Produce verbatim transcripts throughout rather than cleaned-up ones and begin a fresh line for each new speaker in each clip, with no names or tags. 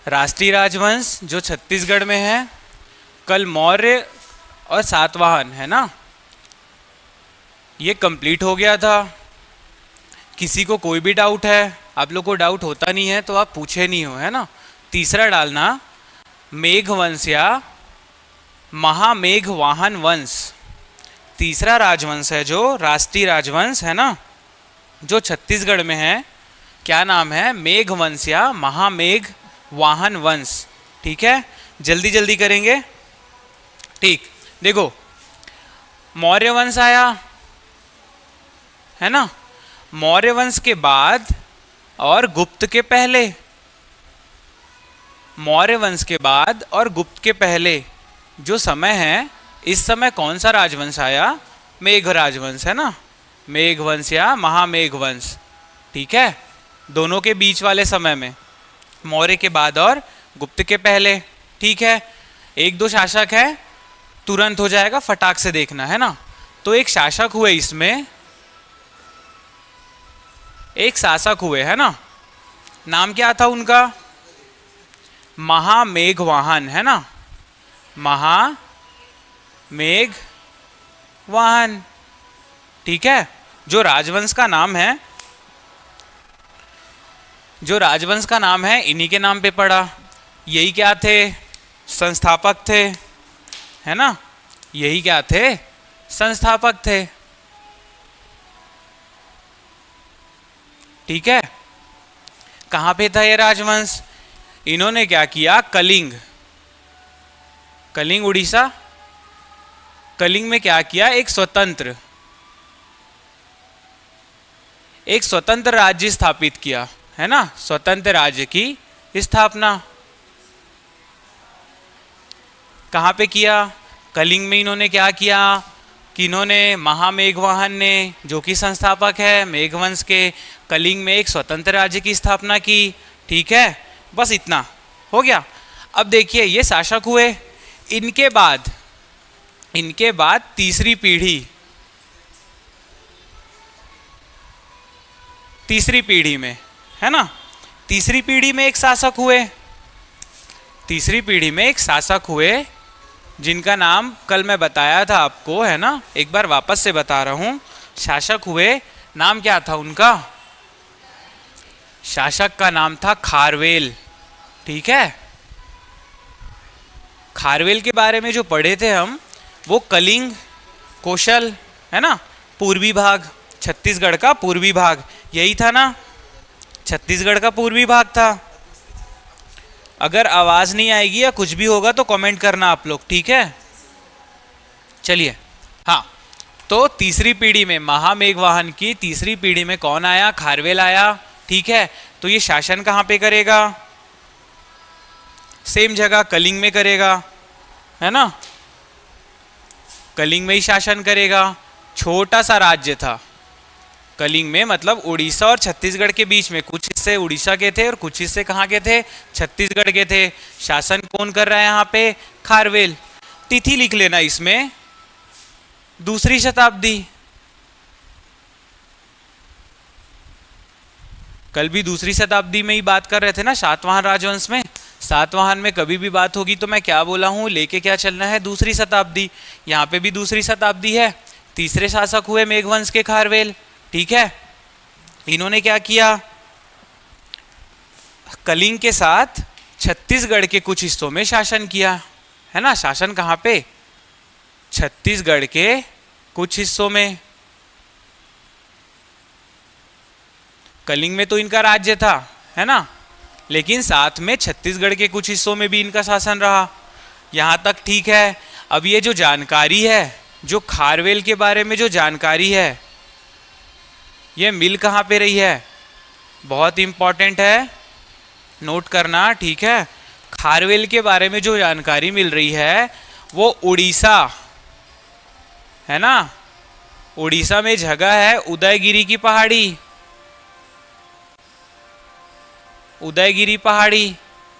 राष्ट्रीय राजवंश जो छत्तीसगढ़ में है, कल मौर्य और सातवाहन है ना, ये कंप्लीट हो गया था। किसी को कोई भी डाउट है? आप लोग को डाउट होता नहीं है तो आप पूछे नहीं हो, है ना। तीसरा डालना मेघवंश या महामेघवाहन वंश। तीसरा राजवंश है जो राष्ट्रीय राजवंश है ना, जो छत्तीसगढ़ में है, क्या नाम है? मेघवंश या महामेघवाहन वंश। ठीक है, जल्दी जल्दी करेंगे। ठीक, देखो मौर्य वंश आया है ना, मौर्य वंश के बाद और गुप्त के पहले, मौर्य वंश के बाद और गुप्त के पहले जो समय है, इस समय कौन सा राजवंश आया? मेघ राजवंश है ना, मेघवंश या महामेघवंश। ठीक है, दोनों के बीच वाले समय में, मौर्य के बाद और गुप्त के पहले। ठीक है, एक दो शासक है, तुरंत हो जाएगा, फटाक से देखना है ना। तो एक शासक हुए इसमें, एक शासक हुए है ना, नाम क्या था उनका? महामेघवाहन है ना, महामेघवाहन। ठीक है, जो राजवंश का नाम है, जो राजवंश का नाम है इन्हीं के नाम पे पड़ा। यही क्या थे? संस्थापक थे, है ना, यही क्या थे? संस्थापक थे। ठीक है, कहाँ पे था ये राजवंश? इन्होंने क्या किया? कलिंग, कलिंग उड़ीसा, कलिंग में क्या किया? एक स्वतंत्र एक स्वतंत्र राज्य स्थापित किया, है ना, स्वतंत्र राज्य की स्थापना कहाँ पे किया? कलिंग में। इन्होंने क्या किया कि इन्होंने, महामेघवाहन ने जो कि संस्थापक है मेघवंश के, कलिंग में एक स्वतंत्र राज्य की स्थापना की। ठीक है, बस इतना हो गया। अब देखिए ये शासक हुए, इनके बाद इनके बाद तीसरी पीढ़ी, तीसरी पीढ़ी में है ना, तीसरी पीढ़ी में एक शासक हुए, तीसरी पीढ़ी में एक शासक हुए जिनका नाम कल मैं बताया था आपको, है ना, एक बार वापस से बता रहा हूं। शासक हुए, नाम क्या था उनका? शासक का नाम था खारवेल। ठीक है, खारवेल के बारे में जो पढ़े थे हम, वो कलिंग, कौशल, है ना, पूर्वी भाग, छत्तीसगढ़ का पूर्वी भाग, यही था ना, छत्तीसगढ़ का पूर्वी भाग था। अगर आवाज नहीं आएगी या कुछ भी होगा तो कमेंट करना आप लोग, ठीक है। चलिए, हाँ, तो तीसरी पीढ़ी में, महामेघवाहन की तीसरी पीढ़ी में कौन आया? खारवेल आया। ठीक है, तो ये शासन कहाँ पे करेगा? सेम जगह, कलिंग में करेगा, है ना, कलिंग में ही शासन करेगा। छोटा सा राज्य था कलिंग में, मतलब उड़ीसा और छत्तीसगढ़ के बीच में, कुछ हिस्से उड़ीसा के थे और कुछ हिस्से कहाँ के थे? छत्तीसगढ़ के थे। शासन कौन कर रहा है यहाँ पे? खारवेल। तिथि लिख लेना इसमें, दूसरी शताब्दी। कल भी दूसरी शताब्दी में ही बात कर रहे थे ना, सातवाहन राजवंश में। सातवाहन में कभी भी बात होगी तो मैं क्या बोला हूँ, लेके क्या चलना है? दूसरी शताब्दी। यहाँ पे भी दूसरी शताब्दी है। तीसरे शासक हुए मेघवंश के खारवेल। ठीक है, इन्होंने क्या किया? कलिंग के साथ छत्तीसगढ़ के कुछ हिस्सों में शासन किया, है ना। शासन कहाँ पे? छत्तीसगढ़ के कुछ हिस्सों में। कलिंग में तो इनका राज्य था, है ना, लेकिन साथ में छत्तीसगढ़ के कुछ हिस्सों में भी इनका शासन रहा। यहाँ तक ठीक है। अब ये जो जानकारी है, जो खारवेल के बारे में जो जानकारी है, ये मिल कहाँ पे रही है? बहुत इंपॉर्टेंट है, नोट करना, ठीक है। खारवेल के बारे में जो जानकारी मिल रही है वो उड़ीसा, है ना, उड़ीसा में जगह है उदयगिरी की पहाड़ी, उदयगिरी पहाड़ी।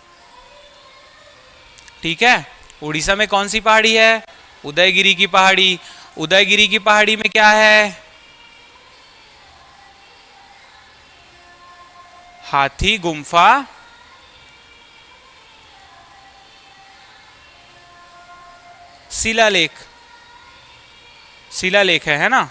ठीक है, उड़ीसा में कौन सी पहाड़ी है? उदयगिरी की पहाड़ी। उदयगिरी की पहाड़ी में क्या है? हाथी गुम्फा शिलालेख, शिलालेख है है ना।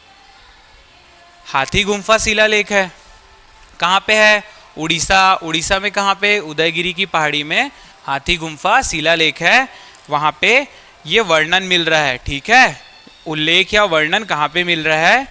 हाथी गुम्फा शिलालेख है, कहाँ पे है? उड़ीसा। उड़ीसा में कहाँ पे? उदयगिरी की पहाड़ी में हाथी गुम्फा शिलालेख है, वहाँ पे ये वर्णन मिल रहा है। ठीक है, उल्लेख या वर्णन कहाँ पे मिल रहा है?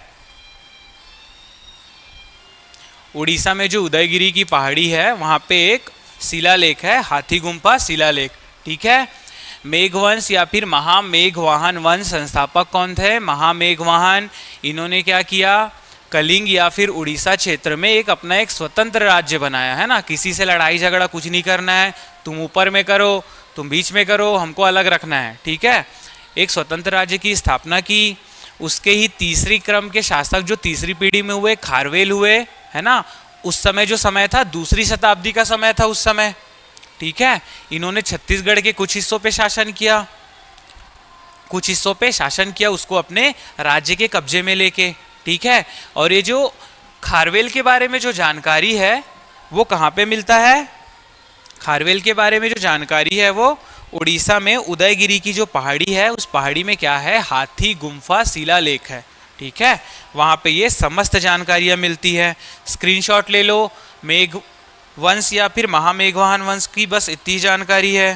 उड़ीसा में जो उदयगिरी की पहाड़ी है वहाँ पे एक शिलालेख है, हाथी गुम्फा शिलालेख। ठीक है, मेघवंश या फिर महामेघवाहन वंश संस्थापक कौन थे? महामेघवाहन। इन्होंने क्या किया? कलिंग या फिर उड़ीसा क्षेत्र में एक अपना एक स्वतंत्र राज्य बनाया है ना। किसी से लड़ाई झगड़ा कुछ नहीं करना है, तुम ऊपर में करो, तुम बीच में करो, हमको अलग रखना है। ठीक है, एक स्वतंत्र राज्य की स्थापना की। उसके ही तीसरी क्रम के शासक जो तीसरी पीढ़ी में हुए, खारवेल हुए, है ना। उस समय जो समय था दूसरी शताब्दी का समय था उस समय। ठीक है, इन्होंने छत्तीसगढ़ के कुछ हिस्सों पे शासन किया, कुछ हिस्सों पे शासन किया उसको अपने राज्य के कब्जे में लेके। ठीक है, और ये जो खारवेल के बारे में जो जानकारी है वो कहाँ पे मिलता है? खारवेल के बारे में जो जानकारी है वो उड़ीसा में उदयगिरी की जो पहाड़ी है उस पहाड़ी में क्या है? हाथी गुम्फा शिलालेख है। ठीक है, वहाँ पे ये समस्त जानकारियाँ मिलती है। स्क्रीनशॉट ले लो। मेघ वंश या फिर महामेघवाहन वंश की बस इतनी जानकारी है।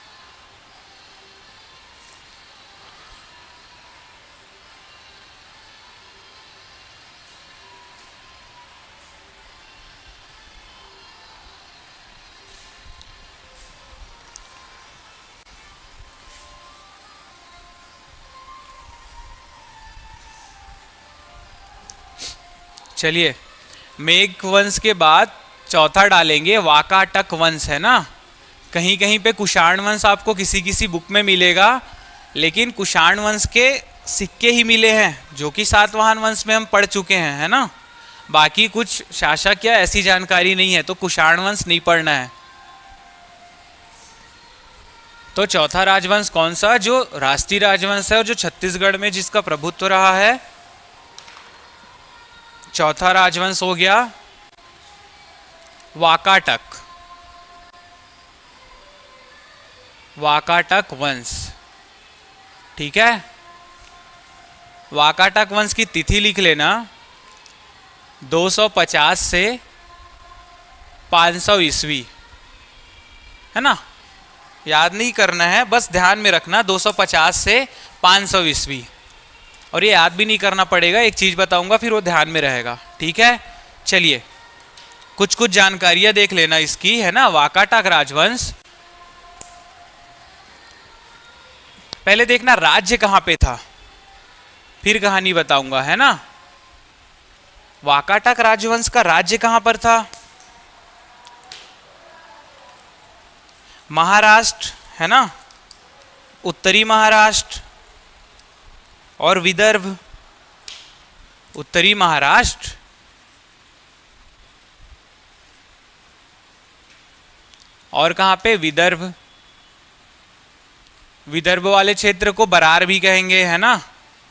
चलिए, मेघ वंश के बाद चौथा डालेंगे वाकाटक वंश, है ना। कहीं कहीं पे कुषाण वंश आपको किसी किसी बुक में मिलेगा, लेकिन कुषाण वंश के सिक्के ही मिले हैं जो कि सातवाहन वंश में हम पढ़ चुके हैं, है ना। बाकी कुछ शासक या ऐसी जानकारी नहीं है, तो कुषाण वंश नहीं पढ़ना है। तो चौथा राजवंश कौन सा? जो राष्ट्रीय राजवंश है और जो छत्तीसगढ़ में जिसका प्रभुत्व रहा है, चौथा राजवंश हो गया वाकाटक, वाकाटक वंश। ठीक है, वाकाटक वंश की तिथि लिख लेना, दो सौ पचास से पाँच सौ ईस्वी, है ना। याद नहीं करना है, बस ध्यान में रखना दो सौ पचास से पाँच सौ ईस्वी। और ये याद भी नहीं करना पड़ेगा, एक चीज बताऊंगा फिर वो ध्यान में रहेगा। ठीक है, चलिए कुछ कुछ जानकारियां देख लेना इसकी, है ना। वाकाटक राजवंश, पहले देखना राज्य कहां पे था, फिर कहानी बताऊंगा, है ना। वाकाटक राजवंश का राज्य कहां पर था? महाराष्ट्र, है ना, उत्तरी महाराष्ट्र और विदर्भ। उत्तरी महाराष्ट्र और कहां पे? विदर्भ। विदर्भ वाले क्षेत्र को बरार भी कहेंगे, है ना।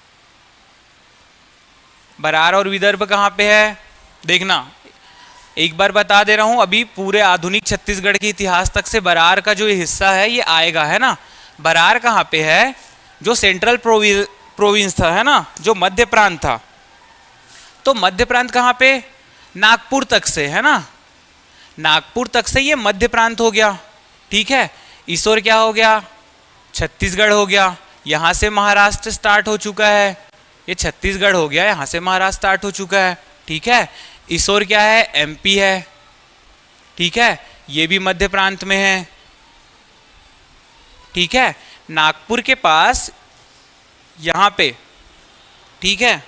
बरार और विदर्भ कहां पे है? देखना, एक बार बता दे रहा हूं, अभी पूरे आधुनिक छत्तीसगढ़ के इतिहास तक से बरार का जो ये हिस्सा है ये आएगा, है ना। बरार कहां पे है? जो सेंट्रल प्रोविंस प्रोविंस था, है ना, जो मध्य प्रांत था। तो मध्य प्रांत कहाँ पे? नागपुर तक से, है ना। नागपुर तक से ये मध्य प्रांत हो गया। ठीक है, इस ओर क्या हो गया? छत्तीसगढ़ हो गया। यहाँ से महाराष्ट्र स्टार्ट हो चुका है, ये छत्तीसगढ़ हो गया, यहाँ से महाराष्ट्र स्टार्ट हो चुका है। ठीक है, इस ओर क्या है? एमपी है। ठीक है, ये भी मध्य प्रांत में है। ठीक है, नागपुर के पास यहाँ पे, ठीक है,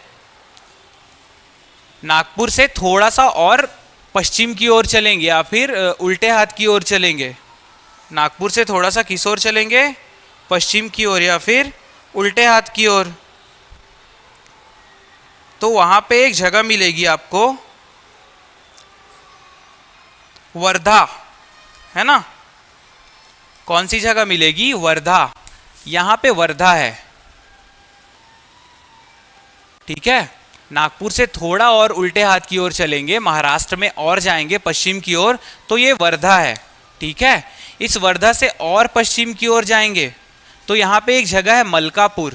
नागपुर से थोड़ा सा और पश्चिम की ओर चलेंगे या फिर उल्टे हाथ की ओर चलेंगे। नागपुर से थोड़ा सा किस ओर चलेंगे? पश्चिम की ओर या फिर उल्टे हाथ की ओर। तो वहां पे एक जगह मिलेगी आपको, वर्धा, है ना। कौन सी जगह मिलेगी? वर्धा। यहां पे वर्धा है। ठीक है, नागपुर से थोड़ा और उल्टे हाथ की ओर चलेंगे, महाराष्ट्र में और जाएंगे पश्चिम की ओर, तो ये वर्धा है। ठीक है, इस वर्धा से और पश्चिम की ओर जाएंगे तो यहाँ पे एक जगह है मलकापुर,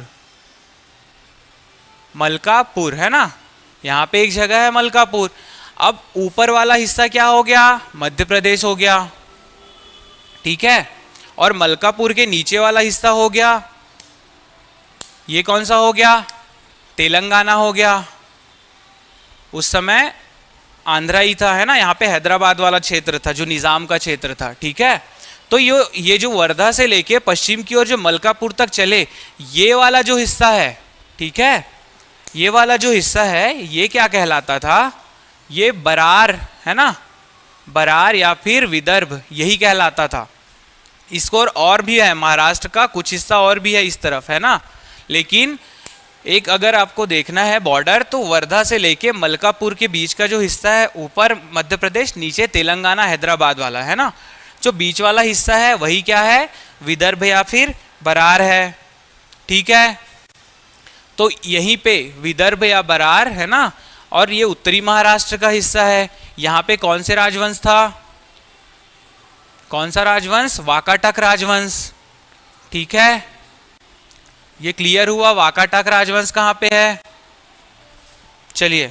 मलकापुर है ना, यहाँ पे एक जगह है मलकापुर। अब ऊपर वाला हिस्सा क्या हो गया, मध्य प्रदेश हो गया, ठीक है। और मलकापुर के नीचे वाला हिस्सा हो गया, ये कौन सा हो गया, तेलंगाना हो गया। उस समय आंध्रा ही था, है ना, यहाँ पे हैदराबाद वाला क्षेत्र था जो निजाम का क्षेत्र था, ठीक है। तो ये ये जो वर्धा से लेके पश्चिम की ओर जो मलकापुर तक चले, ये वाला जो हिस्सा है, ठीक है, ये वाला जो हिस्सा है ये क्या कहलाता था, ये बरार, है ना, बरार या फिर विदर्भ, यही कहलाता था। इसको और, और भी है, महाराष्ट्र का कुछ हिस्सा और भी है इस तरफ, है ना। लेकिन एक अगर आपको देखना है बॉर्डर, तो वर्धा से लेके मलकापुर के बीच का जो हिस्सा है, ऊपर मध्य प्रदेश, नीचे तेलंगाना हैदराबाद वाला, है ना, जो बीच वाला हिस्सा है वही क्या है, विदर्भ या फिर बरार है, ठीक है। तो यहीं पे विदर्भ या बरार, है ना, और ये उत्तरी महाराष्ट्र का हिस्सा है। यहाँ पे कौन से राजवंश था, कौन सा राजवंश, वाकाटक राजवंश, ठीक है। ये क्लियर हुआ, वाकाटक राजवंश कहाँ पे है। चलिए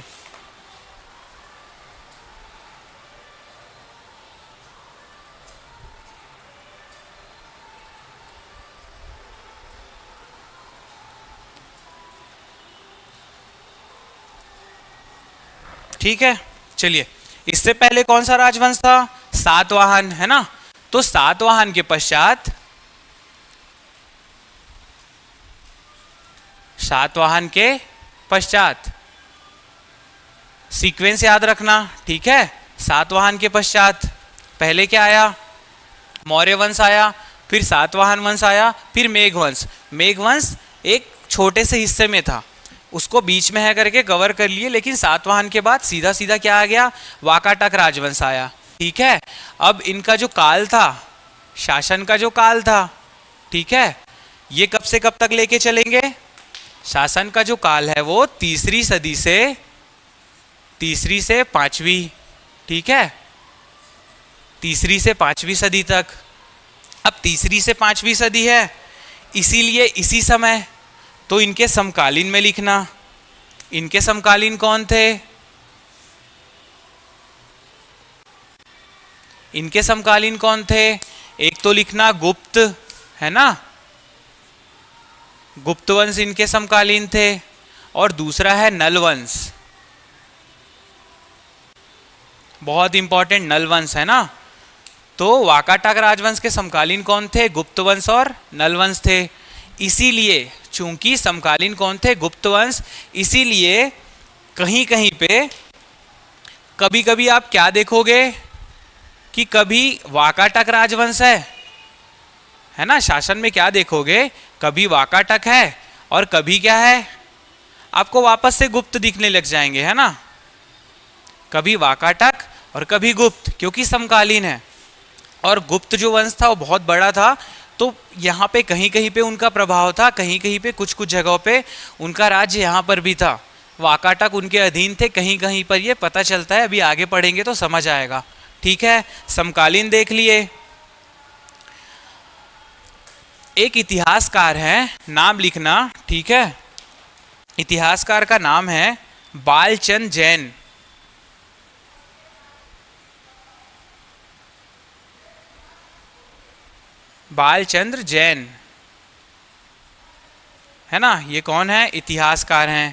ठीक है, चलिए इससे पहले कौन सा राजवंश था, सातवाहन, है ना। तो सातवाहन के पश्चात, सातवाहन के पश्चात सीक्वेंस याद रखना, ठीक है। सातवाहन के पश्चात पहले क्या आया, मौर्य वंश आया, फिर सातवाहन वंश आया, फिर मेघवंश। मेघवंश एक छोटे से हिस्से में था, उसको बीच में है करके कवर कर लिए, लेकिन सातवाहन के बाद सीधा सीधा क्या आ गया, वाकाटक राजवंश आया, ठीक है। अब इनका जो काल था, शासन का जो काल था, ठीक है, ये कब से कब तक लेके चलेंगे, शासन का जो काल है वो तीसरी सदी से तीसरी से पांचवी, ठीक है, तीसरी से पांचवी सदी तक। अब तीसरी से पांचवी सदी है, इसीलिए इसी समय, तो इनके समकालीन में लिखना, इनके समकालीन कौन थे, इनके समकालीन कौन थे, एक तो लिखना गुप्त, है ना, गुप्त वंश इनके समकालीन थे, और दूसरा है नल वंश, बहुत इंपॉर्टेंट, नल वंश, है ना। तो वाकाटक राजवंश के समकालीन कौन थे, गुप्त वंश और नल वंश थे। इसीलिए चूंकि समकालीन कौन थे, गुप्त वंश, इसीलिए कहीं कहीं पे कभी कभी आप क्या देखोगे कि कभी वाकाटक राजवंश है, है ना, शासन में क्या देखोगे, कभी वाकाटक है और कभी क्या है, आपको वापस से गुप्त दिखने लग जाएंगे, है ना, कभी वाकाटक और कभी गुप्त, क्योंकि समकालीन है। और गुप्त जो वंश था वो बहुत बड़ा था, तो यहाँ पे कहीं कहीं पे उनका प्रभाव था, कहीं कहीं पे कुछ कुछ जगहों पे उनका राज्य यहाँ पर भी था, वाकाटक उनके अधीन थे कहीं कहीं पर, ये पता चलता है, अभी आगे पढ़ेंगे तो समझ आएगा, ठीक है। समकालीन देख लिए। एक इतिहासकार है, नाम लिखना, ठीक है, इतिहासकार का नाम है बालचंद जैन, बालचंद्र जैन, है ना, ये कौन है, इतिहासकार हैं।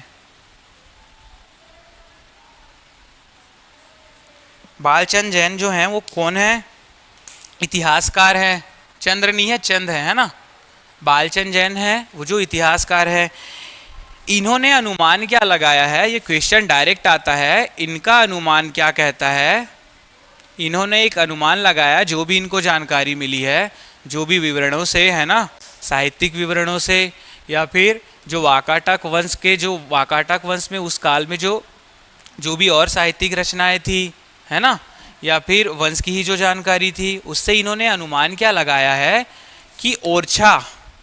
बालचंद जैन जो हैं वो कौन है, इतिहासकार हैं, चंद्र नहीं है, चंद है, है ना, बालचंद जैन है वो जो इतिहासकार है। इन्होंने अनुमान क्या लगाया है, ये क्वेश्चन डायरेक्ट आता है, इनका अनुमान क्या कहता है, इन्होंने एक अनुमान लगाया, जो भी इनको जानकारी मिली है, जो भी विवरणों से, है ना, साहित्यिक विवरणों से, या फिर जो वाकाटक वंश के, जो वाकाटक वंश में उस काल में जो जो भी और साहित्यिक रचनाएं थी, है ना, या फिर वंश की ही जो जानकारी थी, उससे इन्होंने अनुमान क्या लगाया है कि ओरछा,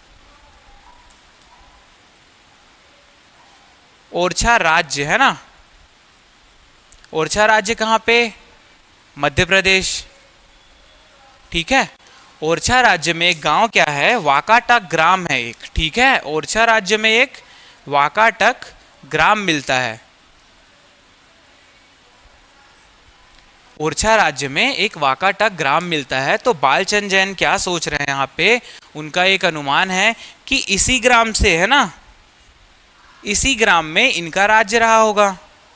ओरछा राज्य, है ना, ओरछा राज्य कहाँ पे, मध्य प्रदेश, ठीक है, ओरछा राज्य में एक गांव क्या है, वाकाटक ग्राम है एक, ठीक है। ओरछा राज्य में एक वाकाटक ग्राम मिलता है। ओरछा राज्य में एक वाकाटक ग्राम मिलता है। तो बालचंद जैन क्या सोच रहे हैं यहाँ पे, उनका एक अनुमान है कि इसी ग्राम से, है ना, इसी ग्राम में इनका राज्य रहा होगा।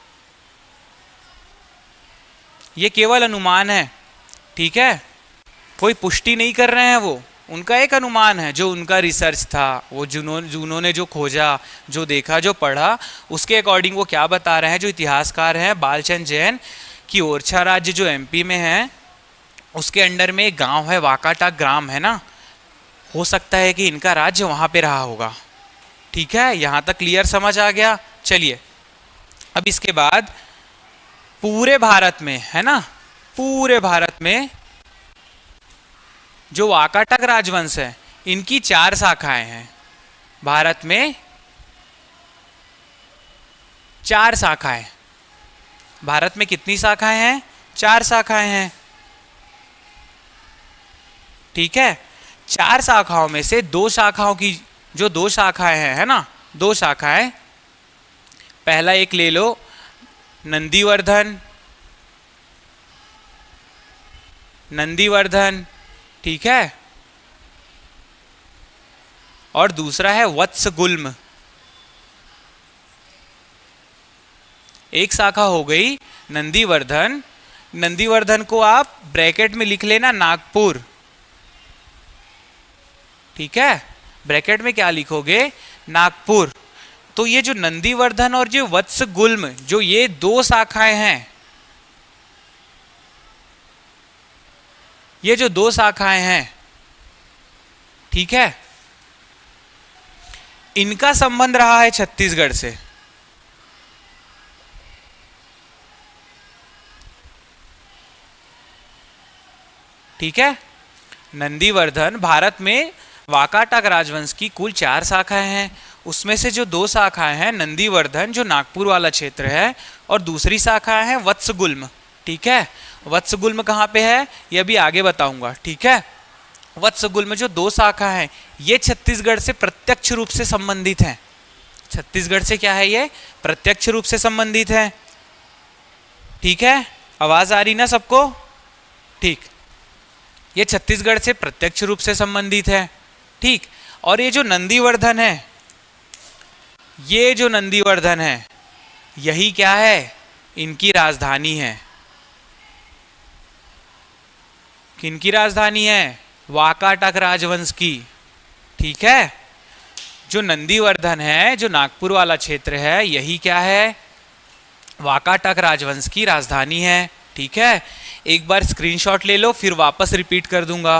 ये केवल अनुमान है, ठीक है, कोई पुष्टि नहीं कर रहे हैं वो, उनका एक अनुमान है, जो उनका रिसर्च था, वो जिन्होंने उन्होंने जो खोजा, जो देखा, जो पढ़ा, उसके अकॉर्डिंग वो क्या बता रहे हैं, जो इतिहासकार हैं बालचंद जैन, कि ओरछा राज्य जो एमपी में है उसके अंडर में एक गांव है वाकाटक ग्राम, है ना, हो सकता है कि इनका राज्य वहाँ पे रहा होगा। ठीक है, यहाँ तक क्लियर समझ आ गया। चलिए अब इसके बाद पूरे भारत में, है ना, पूरे भारत में जो वाकाटक राजवंश है इनकी चार शाखाएं हैं। भारत में चार शाखाएं, भारत में कितनी शाखाएं हैं, चार शाखाएं हैं, ठीक है। चार शाखाओं में से दो शाखाओं की, जो दो शाखाएं हैं, है ना, दो शाखाएं, पहला एक ले लो नंदीवर्धन, नंदीवर्धन, ठीक है, और दूसरा है वत्सगुल्म। एक शाखा हो गई नंदीवर्धन, नंदीवर्धन को आप ब्रैकेट में लिख लेना नागपुर, ठीक है, ब्रैकेट में क्या लिखोगे, नागपुर। तो ये जो नंदीवर्धन और जो वत्सगुल्म, जो ये दो शाखाएं हैं, ये जो दो शाखाएं हैं, ठीक है, इनका संबंध रहा है छत्तीसगढ़ से। ठीक है, नंदीवर्धन, भारत में वाकाटक राजवंश की कुल चार शाखाएं हैं, उसमें से जो दो शाखाएं हैं नंदीवर्धन जो नागपुर वाला क्षेत्र है, और दूसरी शाखा है वत्सगुल्म। ठीक है, वत्सगुल्म कहाँ पे है ये अभी आगे बताऊंगा। ठीक है, वत्सगुल्म जो दो शाखा है ये छत्तीसगढ़ से प्रत्यक्ष रूप से संबंधित हैं। छत्तीसगढ़ से क्या है, ये प्रत्यक्ष रूप से संबंधित है। ठीक है, आवाज आ रही ना सबको, ठीक, ये छत्तीसगढ़ से प्रत्यक्ष रूप से संबंधित है। ठीक, और ये जो नंदीवर्धन है, ये जो नंदीवर्धन है यही क्या है, इनकी राजधानी है। किनकी राजधानी है, वाकाटक राजवंश की। ठीक है, जो नंदीवर्धन है, जो नागपुर वाला क्षेत्र है, यही क्या है, वाकाटक राजवंश की राजधानी है। ठीक है, एक बार स्क्रीनशॉट ले लो, फिर वापस रिपीट कर दूंगा।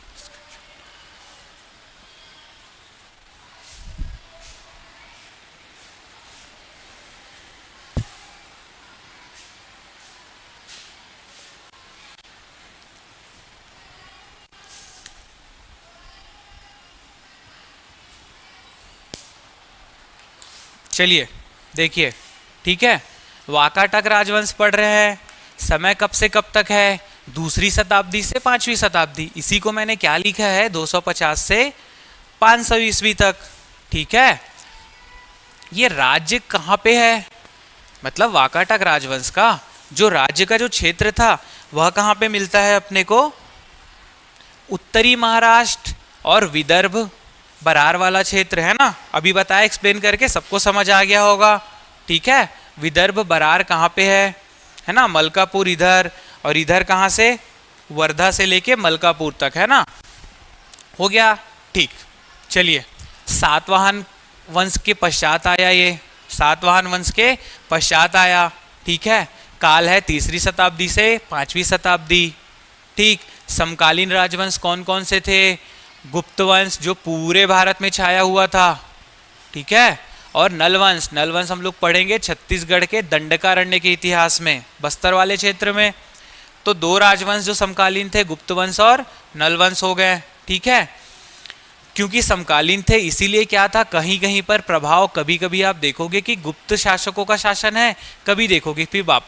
चलिए देखिए, ठीक है, वाकाटक राजवंश पढ़ रहे हैं, समय कब से कब तक है, दूसरी शताब्दी से पांचवी शताब्दी। इसी को मैंने क्या लिखा है, दो सौ पचास से पाँच सौ ईस्वी तक। ठीक है, ये राज्य कहाँ पे है, मतलब वाकाटक राजवंश का जो राज्य का जो क्षेत्र था वह कहाँ पे मिलता है अपने को, उत्तरी महाराष्ट्र और विदर्भ बरार वाला क्षेत्र, है ना, अभी बताया एक्सप्लेन करके, सबको समझ आ गया होगा। ठीक है, विदर्भ बरार कहाँ पे है, है ना, मलकापुर इधर, और इधर कहाँ से, वर्धा से लेके मलकापुर तक, है ना, हो गया। ठीक, चलिए, सातवाहन वंश के पश्चात आया ये, सातवाहन वंश के पश्चात आया। ठीक है, काल है तीसरी शताब्दी से पांचवी शताब्दी। ठीक, समकालीन राजवंश कौन कौन से थे, गुप्त वंश जो पूरे भारत में छाया हुआ था। ठीक है, और नलवंश, नलवंश हम लोग पढ़ेंगे छत्तीसगढ़ के दंडकारण्य के इतिहास में, बस्तर वाले क्षेत्र में। तो दो राजवंश जो समकालीन थे, गुप्त वंश और नलवंश हो गए। ठीक है, क्योंकि समकालीन थे इसीलिए क्या था, कहीं कहीं पर प्रभाव, कभी कभी आप देखोगे कि गुप्त शासकों का शासन है, कभी देखोगे फिर वापस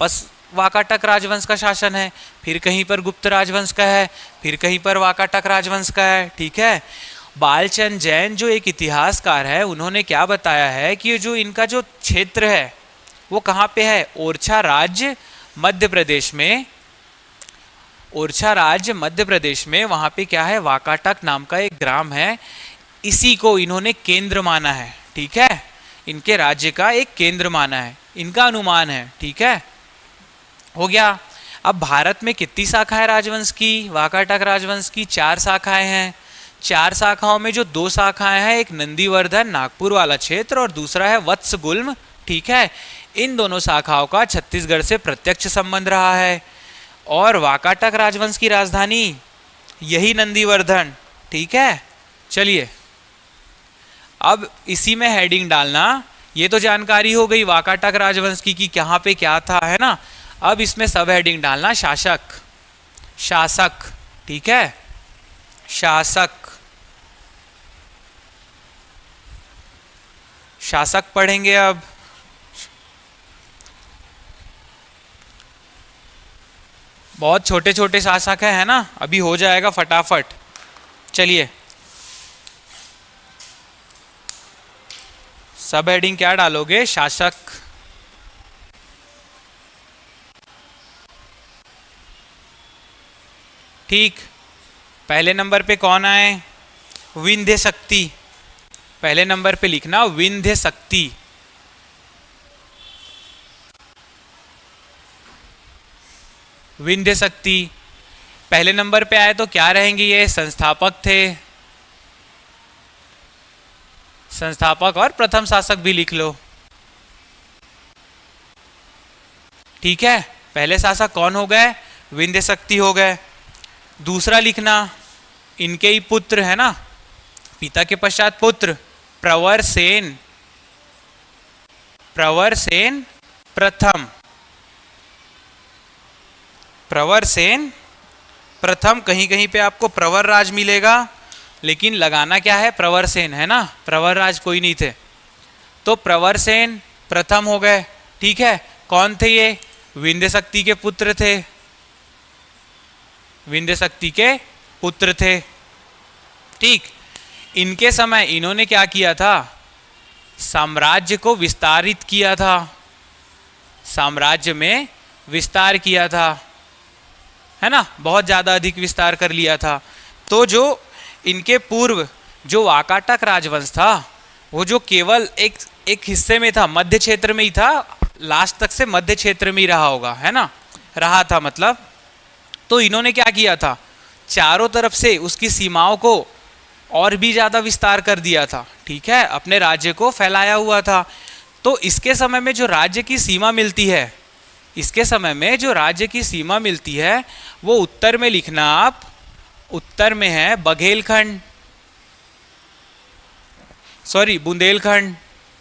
वाकाटक राजवंश का शासन है, फिर कहीं पर गुप्त राजवंश का है, फिर कहीं पर वाकाटक राजवंश का है। ठीक है, बालचंद जैन जो एक इतिहासकार है, उन्होंने क्या बताया है कि जो इनका जो क्षेत्र है वो कहाँ पे है, ओरछा राज्य मध्य प्रदेश में, ओरछा राज्य मध्य प्रदेश में, वहाँ पे क्या है, वाकाटक नाम का एक ग्राम है, इसी को इन्होंने केंद्र माना है। ठीक है, इनके राज्य का एक केंद्र माना है, इनका अनुमान है। ठीक है, हो गया। अब भारत में कितनी शाखाएं राजवंश की, वाकाटक राजवंश की? चार शाखाएं हैं। चार शाखाओं में जो दो शाखाएं हैं, एक नंदीवर्धन नागपुर वाला क्षेत्र और दूसरा है वत्सगुल्म। ठीक है, इन दोनों शाखाओं का छत्तीसगढ़ से प्रत्यक्ष संबंध रहा है और वाकाटक राजवंश की राजधानी यही नंदीवर्धन। ठीक है, चलिए अब इसी में हेडिंग डालना। ये तो जानकारी हो गई वाकाटक राजवंश की कि कहाँ पे क्या था, है ना। अब इसमें सब हेडिंग डालना शासक, शासक। ठीक है, शासक, शासक पढ़ेंगे। अब बहुत छोटे छोटे शासक हैं, है ना, अभी हो जाएगा फटाफट। चलिए सब हेडिंग क्या डालोगे, शासक। ठीक, पहले नंबर पे कौन आए, विंध्य शक्ति। पहले नंबर पे लिखना विंध्य शक्ति। विंध्य शक्ति पहले नंबर पे आए तो क्या रहेंगे, ये संस्थापक थे, संस्थापक और प्रथम शासक भी लिख लो। ठीक है, पहले शासक कौन हो गए, विंध्य शक्ति हो गए। दूसरा लिखना इनके ही पुत्र, है ना, पिता के पश्चात पुत्र, प्रवर सेन, प्रवर सेन प्रथम, प्रवर सेन प्रथम। कहीं कहीं पे आपको प्रवर राज मिलेगा, लेकिन लगाना क्या है, प्रवर सेन, है ना, प्रवर राज कोई नहीं थे, तो प्रवर सेन प्रथम हो गए। ठीक है, कौन थे ये, विंध्य शक्ति के पुत्र थे, विंध्य शक्ति के पुत्र थे। ठीक, इनके समय इन्होंने क्या किया था, साम्राज्य को विस्तारित किया था, साम्राज्य में विस्तार किया था, है ना, बहुत ज्यादा अधिक विस्तार कर लिया था। तो जो इनके पूर्व जो वाकाटक राजवंश था, वो जो केवल एक एक हिस्से में था, मध्य क्षेत्र में ही था, लास्ट तक से मध्य क्षेत्र में ही रहा होगा, है ना, रहा था मतलब। तो इन्होंने क्या किया था, चारों तरफ से उसकी सीमाओं को और भी ज्यादा विस्तार कर दिया था। ठीक है, अपने राज्य को फैलाया हुआ था। तो इसके समय में जो राज्य की सीमा मिलती है, इसके समय में जो राज्य की सीमा मिलती है, वो उत्तर में लिखना आप, उत्तर में है बघेलखंड, सॉरी बुंदेलखंड।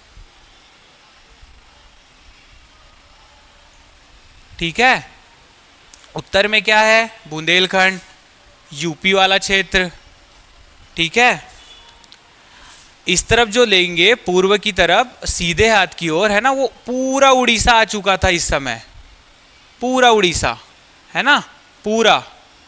ठीक है, उत्तर में क्या है, बुंदेलखंड, यूपी वाला क्षेत्र। ठीक है, इस तरफ जो लेंगे पूर्व की तरफ सीधे हाथ की ओर, है ना, वो पूरा उड़ीसा आ चुका था इस समय, पूरा उड़ीसा, है ना, पूरा।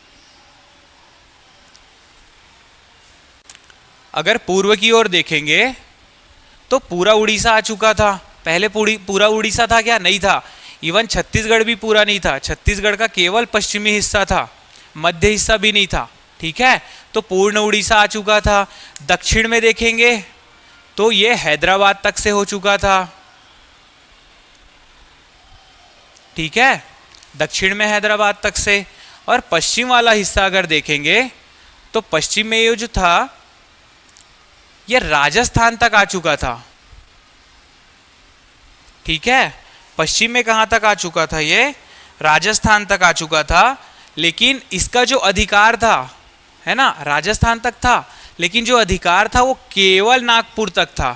अगर पूर्व की ओर देखेंगे तो पूरा उड़ीसा आ चुका था। पहले पूरी पूरा उड़ीसा था क्या, नहीं था। इवन छत्तीसगढ़ भी पूरा नहीं था, छत्तीसगढ़ का केवल पश्चिमी हिस्सा था, मध्य हिस्सा भी नहीं था। ठीक है, तो पूर्ण उड़ीसा आ चुका था। दक्षिण में देखेंगे तो ये हैदराबाद तक से हो चुका था। ठीक है, दक्षिण में हैदराबाद तक से। और पश्चिम वाला हिस्सा अगर देखेंगे तो पश्चिम में ये जो था, ये राजस्थान तक आ चुका था। ठीक है, पश्चिम में कहां तक आ चुका था, ये राजस्थान तक आ चुका था। लेकिन इसका जो अधिकार था, है ना, राजस्थान तक था, लेकिन जो अधिकार था वो केवल नागपुर तक था।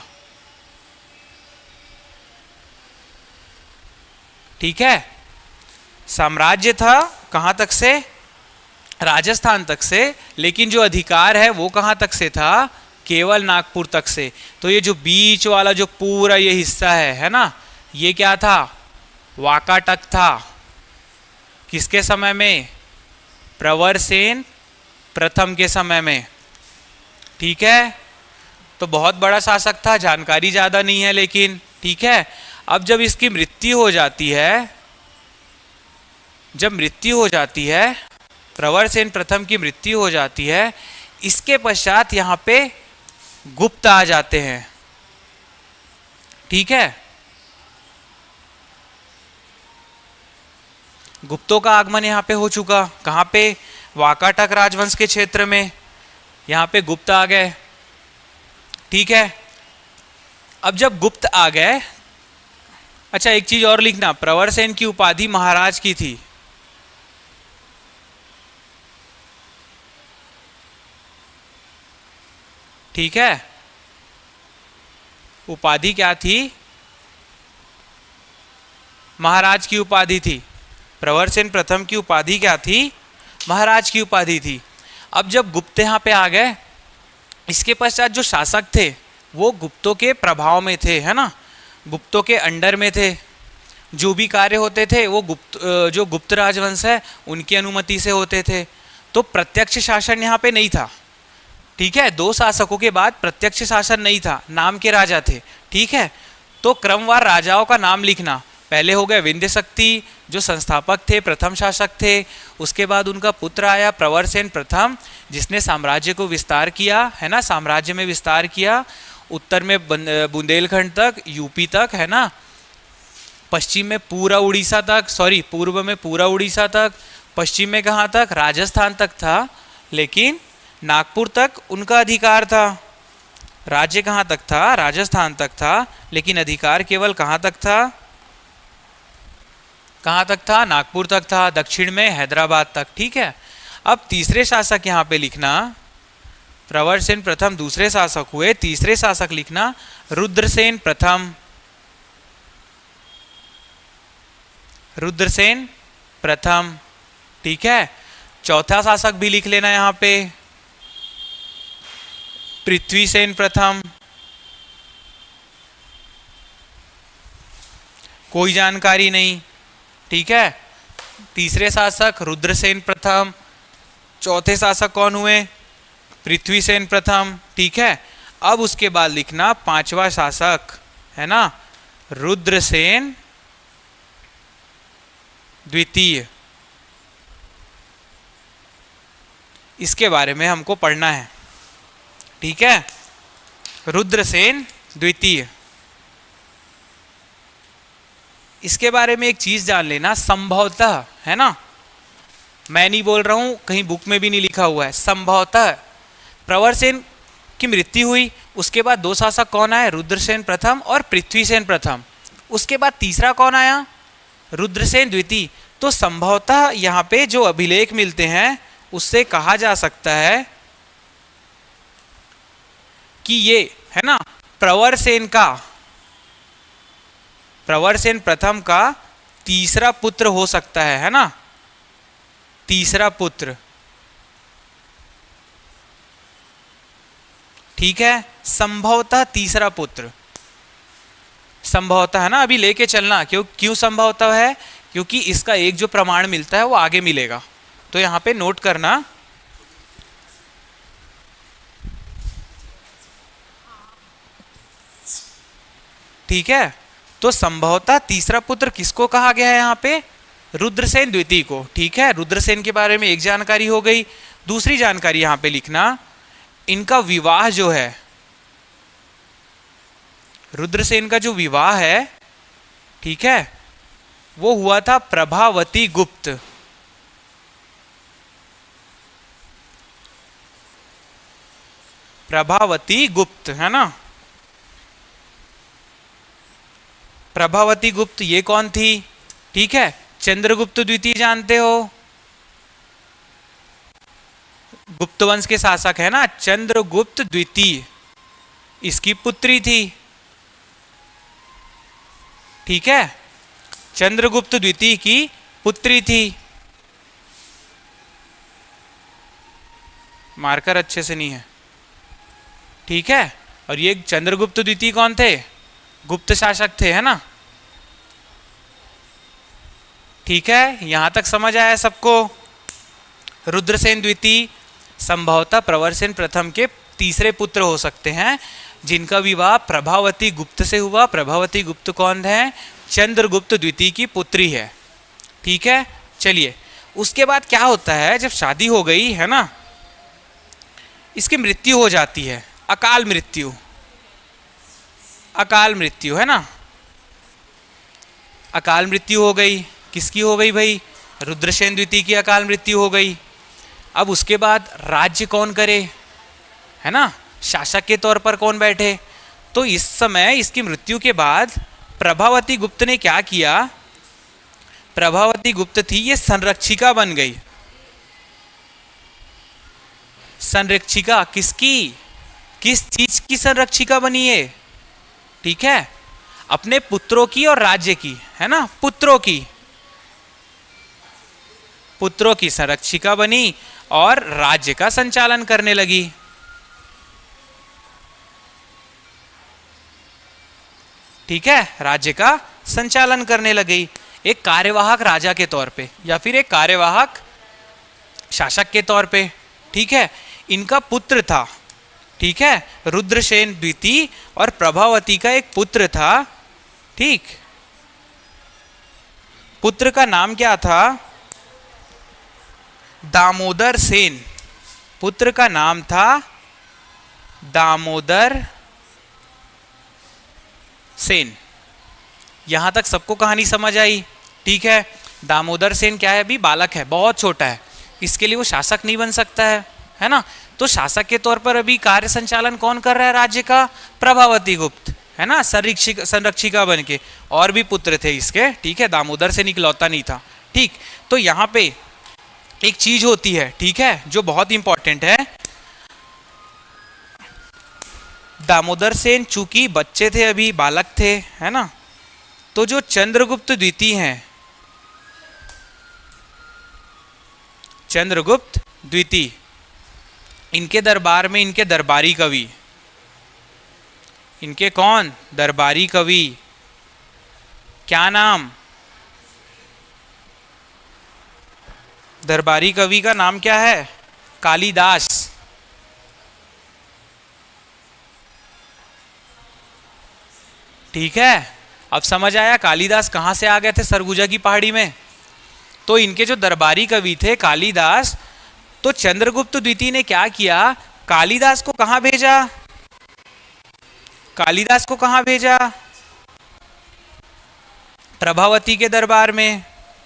ठीक है, साम्राज्य था कहां तक से, राजस्थान तक से, लेकिन जो अधिकार है वो कहां तक से था, केवल नागपुर तक से। तो ये जो बीच वाला जो पूरा ये हिस्सा है है ना, ये क्या था, वाकाटक था। किसके समय में? प्रवरसेन प्रथम के समय में। ठीक है, तो बहुत बड़ा शासक था, जानकारी ज़्यादा नहीं है लेकिन। ठीक है, अब जब इसकी मृत्यु हो जाती है, जब मृत्यु हो जाती है, प्रवरसेन प्रथम की मृत्यु हो जाती है, इसके पश्चात यहाँ पे गुप्त आ जाते हैं। ठीक है, गुप्तों का आगमन यहाँ पे हो चुका। कहाँ पे? वाकाटक राजवंश के क्षेत्र में यहाँ पे गुप्त आ गए। ठीक है, अब जब गुप्त आ गए, अच्छा एक चीज और लिखना, प्रवरसेन की उपाधि महाराज की थी। ठीक है, उपाधि क्या थी? महाराज की उपाधि थी। प्रवरसेन प्रथम की उपाधि क्या थी? महाराज की उपाधि थी। अब जब गुप्त यहाँ पे आ गए, इसके पश्चात जो शासक थे वो गुप्तों के प्रभाव में थे, है ना, गुप्तों के अंडर में थे। जो भी कार्य होते थे वो गुप्त जो गुप्त राजवंश है उनकी अनुमति से होते थे। तो प्रत्यक्ष शासन यहाँ पे नहीं था। ठीक है, दो शासकों के बाद प्रत्यक्ष शासन नहीं था, नाम के राजा थे। ठीक है, तो क्रमवार राजाओं का नाम लिखना। पहले हो गए विंध्य शक्ति जो संस्थापक थे, प्रथम शासक थे। उसके बाद उनका पुत्र आया प्रवरसेन प्रथम, जिसने साम्राज्य को विस्तार किया, है ना, साम्राज्य में विस्तार किया। उत्तर में बुंदेलखंड तक, यूपी तक, है ना, पश्चिम में पूरा उड़ीसा तक, सॉरी पूर्व में पूरा उड़ीसा तक, पश्चिम में कहाँ तक? राजस्थान तक था, लेकिन नागपुर तक उनका अधिकार था। राज्य कहाँ तक था? राजस्थान तक था, लेकिन अधिकार केवल कहाँ तक था? कहाँ तक था? नागपुर तक था। दक्षिण में हैदराबाद तक। ठीक है, अब तीसरे शासक यहाँ पे लिखना, प्रवरसेन प्रथम दूसरे शासक हुए, तीसरे शासक लिखना रुद्रसेन प्रथम। रुद्रसेन प्रथम। ठीक है, चौथा शासक भी लिख लेना यहाँ पे, पृथ्वीसेन प्रथम। कोई जानकारी नहीं। ठीक है, तीसरे शासक रुद्रसेन प्रथम, चौथे शासक कौन हुए? पृथ्वीसेन प्रथम। ठीक है, अब उसके बाद लिखना पांचवा शासक, है ना, रुद्रसेन द्वितीय। इसके बारे में हमको पढ़ना है। ठीक है, रुद्रसेन द्वितीय, इसके बारे में एक चीज जान लेना, संभवतः, है ना, मैं नहीं बोल रहा हूं, कहीं बुक में भी नहीं लिखा हुआ है, संभवतः प्रवरसेन की मृत्यु हुई, उसके बाद दो शासक कौन आए? रुद्रसेन प्रथम और पृथ्वीसेन प्रथम। उसके बाद तीसरा कौन आया? रुद्रसेन द्वितीय। तो संभवतः यहाँ पे जो अभिलेख मिलते हैं उससे कहा जा सकता है कि ये, है ना, प्रवरसेन का, प्रवरसेन प्रथम का तीसरा पुत्र हो सकता है, है ना, तीसरा पुत्र। ठीक है, संभवतः तीसरा पुत्र, संभवतः, है ना, अभी लेके चलना। क्यों क्यों संभवतः है? क्योंकि इसका एक जो प्रमाण मिलता है वो आगे मिलेगा, तो यहां पे नोट करना। ठीक है, तो संभवतः तीसरा पुत्र किसको कहा गया है यहाँ पे? रुद्रसेन द्वितीय को। ठीक है, रुद्रसेन के बारे में एक जानकारी हो गई। दूसरी जानकारी यहाँ पे लिखना, इनका विवाह जो है, रुद्रसेन का जो विवाह है, ठीक है, वो हुआ था प्रभावती गुप्त। प्रभावती गुप्त, है ना, प्रभावती गुप्त ये कौन थी? ठीक है, चंद्रगुप्त द्वितीय जानते हो, गुप्त वंश के शासक, है ना, चंद्रगुप्त द्वितीय, इसकी पुत्री थी। ठीक है, चंद्रगुप्त द्वितीय की पुत्री थी। मार्कर अच्छे से नहीं है। ठीक है, और ये चंद्रगुप्त द्वितीय कौन थे? गुप्त शासक थे, है ना। ठीक है, यहां तक समझ आया सबको? रुद्रसेन द्वितीय संभवतः प्रवरसेन प्रथम के तीसरे पुत्र हो सकते हैं, जिनका विवाह प्रभावती गुप्त से हुआ। प्रभावती गुप्त कौन है? चंद्रगुप्त द्वितीय की पुत्री है। ठीक है, चलिए उसके बाद क्या होता है, जब शादी हो गई है ना, इसकी मृत्यु हो जाती है, अकाल मृत्यु, अकाल मृत्यु है ना, अकाल मृत्यु हो गई। किसकी हो गई भाई? रुद्रसेन द्वितीय की अकाल मृत्यु हो गई। अब उसके बाद राज्य कौन करे, है ना, शासक के तौर पर कौन बैठे? तो इस समय इसकी मृत्यु के बाद प्रभावती गुप्त ने क्या किया? प्रभावती गुप्त थी, ये संरक्षिका बन गई। संरक्षिका किसकी? किस चीज की संरक्षिका बनी है? ठीक है, अपने पुत्रों की और राज्य की, है ना, पुत्रों की, पुत्रों की संरक्षिका बनी और राज्य का संचालन करने लगी। ठीक है, राज्य का संचालन करने लगी एक कार्यवाहक राजा के तौर पे या फिर एक कार्यवाहक शासक के तौर पे। ठीक है, इनका पुत्र था, ठीक है, रुद्रसेन द्वितीय, और प्रभावती का एक पुत्र था। ठीक, पुत्र का नाम क्या था? दामोदर सेन। पुत्र का नाम था दामोदर सेन। यहां तक सबको कहानी समझ आई? ठीक है, दामोदर सेन क्या है? अभी बालक है, बहुत छोटा है, इसके लिए वो शासक नहीं बन सकता है, है ना। तो शासक के तौर पर अभी कार्य संचालन कौन कर रहा है राज्य का? प्रभावती गुप्त, है ना, संरक्षिका संरक्षिका बन के। और भी पुत्र थे इसके, ठीक है, दामोदर सेन इकलौता नहीं था। ठीक, तो यहाँ पे एक चीज होती है, ठीक है, जो बहुत इंपॉर्टेंट है। दामोदर सेन चूंकि बच्चे थे, अभी बालक थे, है ना, तो जो चंद्रगुप्त द्वितीय हैं, चंद्रगुप्त द्वितीय, इनके दरबार में इनके दरबारी कवि, इनके कौन? दरबारी कवि, क्या नाम? दरबारी कवि का नाम क्या है? कालिदास। ठीक है, अब समझ आया कालिदास कहां से आ गए थे सरगुजा की पहाड़ी में? तो इनके जो दरबारी कवि थे कालिदास, तो चंद्रगुप्त द्वितीय ने क्या किया? कालिदास को कहां भेजा? कालिदास को कहां भेजा? प्रभावती के दरबार में।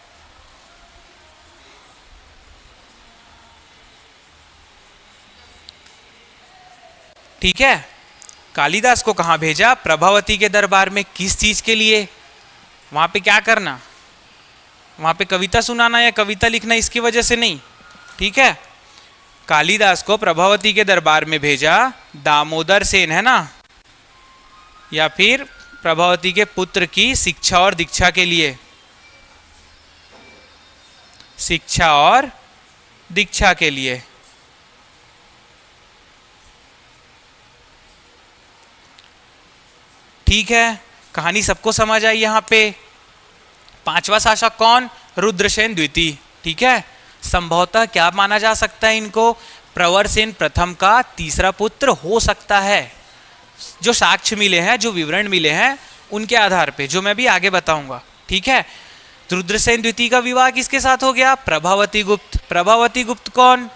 ठीक है, कालिदास को कहां भेजा? प्रभावती के दरबार में। किस चीज के लिए? वहां पे क्या करना? वहां पे कविता सुनाना या कविता लिखना, इसकी वजह से नहीं। ठीक है, कालिदास को प्रभावती के दरबार में भेजा दामोदर सेन, है ना, या फिर प्रभावती के पुत्र की शिक्षा और दीक्षा के लिए, शिक्षा और दीक्षा के लिए। ठीक है, कहानी सबको समझ आई यहाँ पे? पांचवा शासक कौन? रुद्रसेन द्वितीय। ठीक है, संभवतः क्या माना जा सकता है इनको? प्रवरसेन प्रथम का तीसरा पुत्र हो सकता है। जो साक्ष्य मिले हैं, जो विवरण मिले हैं, उनके आधार पे, जो मैं भी आगे बताऊंगा। ठीक है, रुद्रसेन द्वितीय का विवाह किसके साथ हो गया? प्रभावती गुप्त। प्रभावती गुप्त कौन?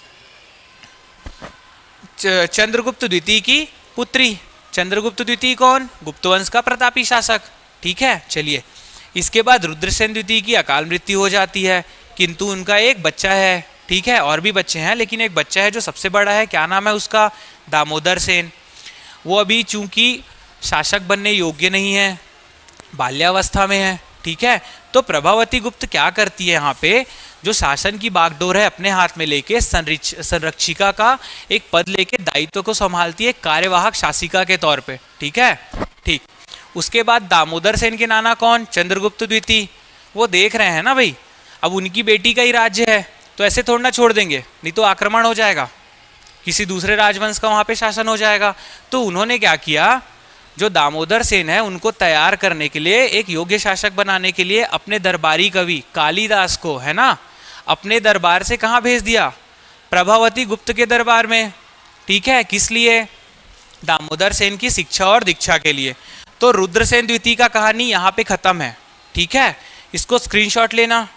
चंद्रगुप्त द्वितीय की पुत्री। चंद्रगुप्त द्वितीय कौन? गुप्त वंश का प्रतापी शासक। ठीक है, चलिए, इसके बाद रुद्रसेन द्वितीय की अकाल मृत्यु हो जाती है, किंतु उनका एक बच्चा है। ठीक है, और भी बच्चे हैं, लेकिन एक बच्चा है जो सबसे बड़ा है। क्या नाम है उसका? दामोदर सेन। वो अभी चूंकि शासक बनने योग्य नहीं है, बाल्यावस्था में है। ठीक है, तो प्रभावती गुप्त क्या करती है? यहाँ पे जो शासन की बागडोर है अपने हाथ में लेके संरक्षिका का एक पद लेके दायित्व को संभालती है, कार्यवाहक शासिका के तौर पे। ठीक है, ठीक। उसके बाद दामोदर सेन के नाना कौन? चंद्रगुप्त द्वितीय। वो देख रहे हैं ना भाई, अब उनकी बेटी का ही राज्य है, तो ऐसे थोड़ा ना छोड़ देंगे, नहीं तो आक्रमण हो जाएगा, किसी दूसरे राजवंश का वहाँ पे शासन हो जाएगा। तो उन्होंने क्या किया? जो दामोदर सेन है उनको तैयार करने के लिए, एक योग्य शासक बनाने के लिए अपने दरबारी कवि कालिदास को, है ना, अपने दरबार से कहाँ भेज दिया? प्रभावती गुप्त के दरबार में। ठीक है, किस लिए? दामोदर सेन की शिक्षा और दीक्षा के लिए। तो रुद्रसेन द्वितीय का कहानी यहाँ पे खत्म है। ठीक है, इसको स्क्रीनशॉट लेना।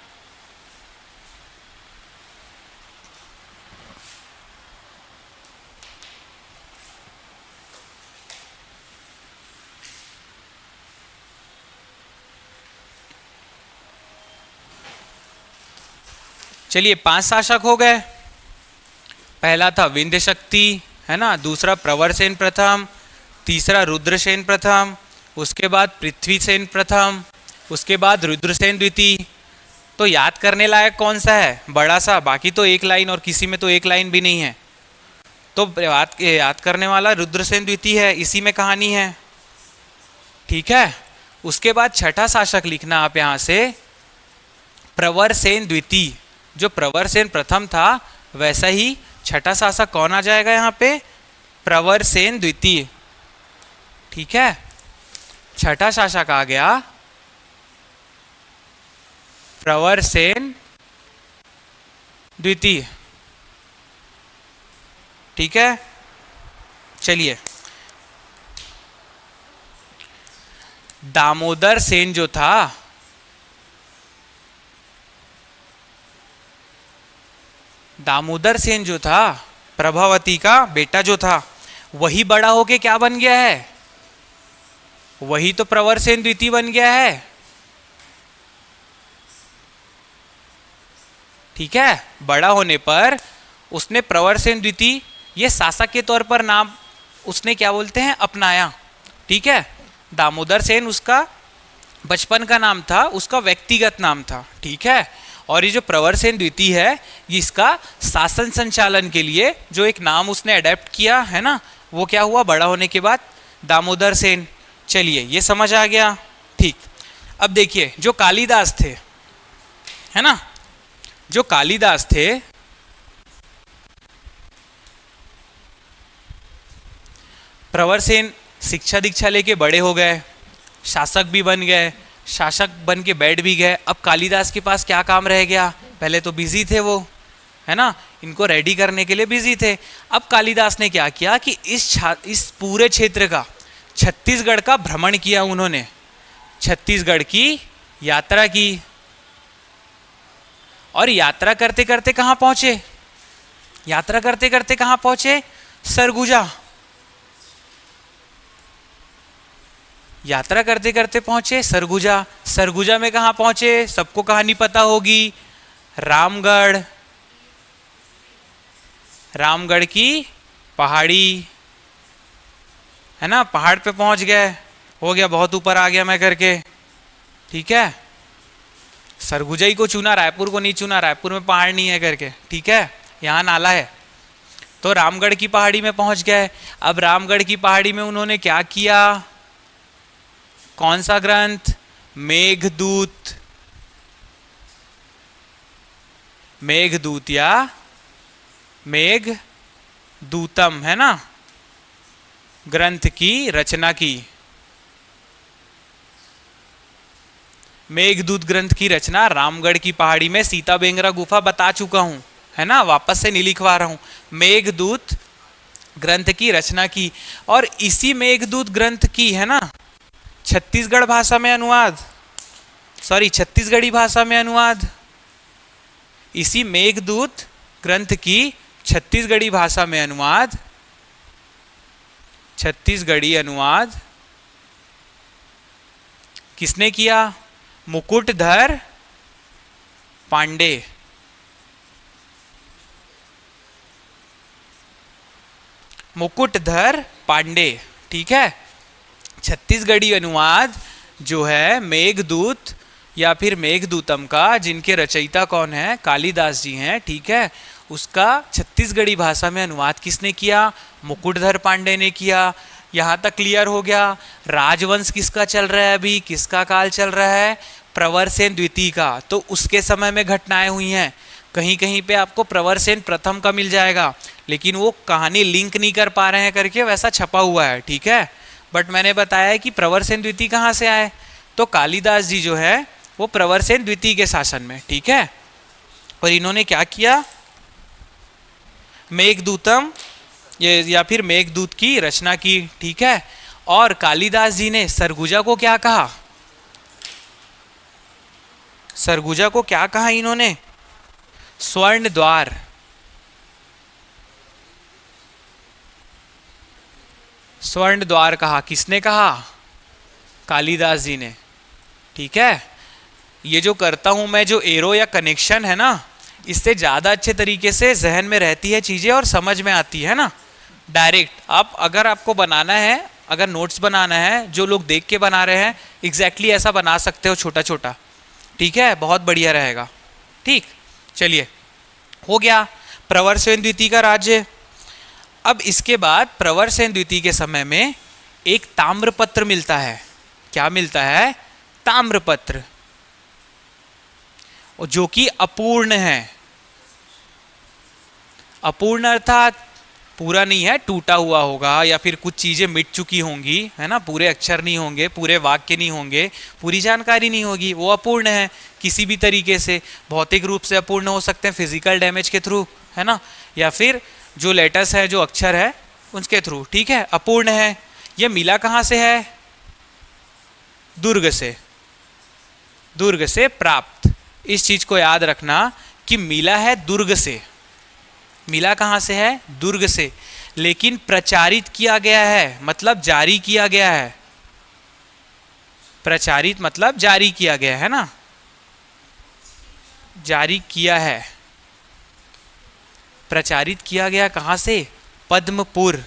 चलिए, पांच शासक हो गए। पहला था विंध्य शक्ति, है ना, दूसरा प्रवरसेन प्रथम, तीसरा रुद्रसेन प्रथम, उसके बाद पृथ्वीसेन प्रथम, उसके बाद रुद्रसेन द्वितीय। तो याद करने लायक कौन सा है? बड़ा सा, बाकी तो एक लाइन और किसी में तो एक लाइन भी नहीं है। तो याद याद करने वाला रुद्रसेन द्वितीय है, इसी में कहानी है। ठीक है, उसके बाद छठा शासक लिखना आप यहाँ से प्रवरसेन द्वितीय। जो प्रवरसेन प्रथम था वैसा ही छठा शासक कौन आ जाएगा यहाँ पे? प्रवरसेन द्वितीय। ठीक है, छठा शासक आ गया प्रवरसेन द्वितीय। ठीक है, चलिए, दामोदर सेन जो था, दामोदर सेन जो था प्रभावती का बेटा जो था, वही बड़ा होके क्या बन गया है? वही तो प्रवरसेन द्वितीय बन गया है। ठीक है, बड़ा होने पर उसने प्रवरसेन द्वितीय ये शासक के तौर पर नाम उसने क्या बोलते हैं अपनाया। ठीक है, दामोदर सेन उसका बचपन का नाम था, उसका व्यक्तिगत नाम था। ठीक है, और ये जो प्रवरसेन द्वितीय है ये इसका शासन संचालन के लिए जो एक नाम उसने अडेप्ट किया है ना, वो क्या हुआ बड़ा होने के बाद? दामोदर सेन। चलिए, ये समझ आ गया। ठीक, अब देखिए जो कालिदास थे, है ना, जो कालिदास थे प्रवरसेन शिक्षा दीक्षा लेके बड़े हो गए, शासक भी बन गए, शासक बन के बैठ भी गए। अब कालिदास के पास क्या काम रह गया? पहले तो बिजी थे वो, है ना, इनको रेडी करने के लिए बिजी थे। अब कालिदास ने क्या किया कि इस इस पूरे क्षेत्र का, छत्तीसगढ़ का भ्रमण किया उन्होंने, छत्तीसगढ़ की यात्रा की। और यात्रा करते करते कहाँ पहुंचे? यात्रा करते करते कहाँ पहुंचे? सरगुजा। यात्रा करते करते पहुंचे सरगुजा। सरगुजा में कहाँ पहुंचे? सबको कहानी पता होगी, रामगढ़। रामगढ़ की पहाड़ी, है ना, पहाड़ पे पहुंच गए। हो गया, बहुत ऊपर आ गया मैं करके। ठीक है, सरगुजा ही को चुना, रायपुर को नहीं चुना, रायपुर में पहाड़ नहीं है करके। ठीक है, यहाँ नाला है। तो रामगढ़ की पहाड़ी में पहुंच गए। अब रामगढ़ की पहाड़ी में उन्होंने क्या किया? कौन सा ग्रंथ? मेघदूत। मेघदूत या मेघदूतम, है ना, ग्रंथ की रचना की। मेघदूत ग्रंथ की रचना रामगढ़ की पहाड़ी में सीता बेंगरा गुफा बता चुका हूं, है ना, वापस से नहीं लिखवा रहा हूं। मेघदूत ग्रंथ की रचना की, और इसी मेघदूत ग्रंथ की, है ना, छत्तीसगढ़ भाषा में अनुवाद, सॉरी छत्तीसगढ़ी भाषा में अनुवाद। इसी मेघदूत ग्रंथ की छत्तीसगढ़ी भाषा में अनुवाद, छत्तीसगढ़ी अनुवाद किसने किया? मुकुटधर पांडे। मुकुटधर पांडे। ठीक है, छत्तीसगढ़ी अनुवाद जो है मेघदूत या फिर मेघदूतम का, जिनके रचयिता कौन है? कालिदास जी हैं। ठीक है, उसका छत्तीसगढ़ी भाषा में अनुवाद किसने किया? मुकुटधर पांडे ने किया। यहाँ तक क्लियर हो गया। राजवंश किसका चल रहा है अभी? किसका काल चल रहा है? प्रवरसेन द्वितीय का। तो उसके समय में घटनाएं हुई हैं। कहीं कहीं पे आपको प्रवरसेन प्रथम का मिल जाएगा, लेकिन वो कहानी लिंक नहीं कर पा रहे हैं करके वैसा छपा हुआ है। ठीक है, बट मैंने बताया कि प्रवरसेन द्वितीय कहाँ से आए, तो कालिदास जी जो है वो प्रवरसेन द्वितीय के शासन में, ठीक है। और इन्होंने क्या किया, मेघदूतम ये या फिर मेघदूत की रचना की, ठीक है। और कालिदास जी ने सरगुजा को क्या कहा, सरगुजा को क्या कहा इन्होंने, स्वर्ण द्वार। स्वर्ण द्वार कहा, किसने कहा, कालिदास जी ने, ठीक है। ये जो करता हूं मैं, जो एरो या कनेक्शन है ना, इससे ज़्यादा अच्छे तरीके से जहन में रहती है चीज़ें और समझ में आती है ना डायरेक्ट। आप अगर आपको बनाना है, अगर नोट्स बनाना है, जो लोग देख के बना रहे हैं एग्जैक्टली ऐसा बना सकते हो छोटा छोटा, ठीक है, बहुत बढ़िया रहेगा, ठीक। चलिए, हो गया प्रवरसेन द्वितीय का राज्य। अब इसके बाद प्रवरसेन द्वितीय के समय में एक ताम्रपत्र मिलता है। क्या मिलता है, ताम्रपत्र, जो कि अपूर्ण है। अपूर्ण अर्थात पूरा नहीं है, टूटा हुआ होगा या फिर कुछ चीजें मिट चुकी होंगी, है ना, पूरे अक्षर नहीं होंगे, पूरे वाक्य नहीं होंगे, पूरी जानकारी नहीं होगी, वो अपूर्ण है किसी भी तरीके से। भौतिक रूप से अपूर्ण हो सकते हैं, फिजिकल डैमेज के थ्रू, है ना, या फिर जो लेटर्स है, जो अक्षर है उसके थ्रू, ठीक है, अपूर्ण है। ये मिला कहाँ से है, दुर्ग से, दुर्ग से प्राप्त। इस चीज को याद रखना कि मिला है दुर्ग से, मिला कहाँ से है, दुर्ग से, लेकिन प्रचारित किया गया है, मतलब जारी किया गया है। प्रचारित मतलब जारी किया गया है ना, जारी किया है, प्रचारित किया गया कहाँ से, पद्मपुर।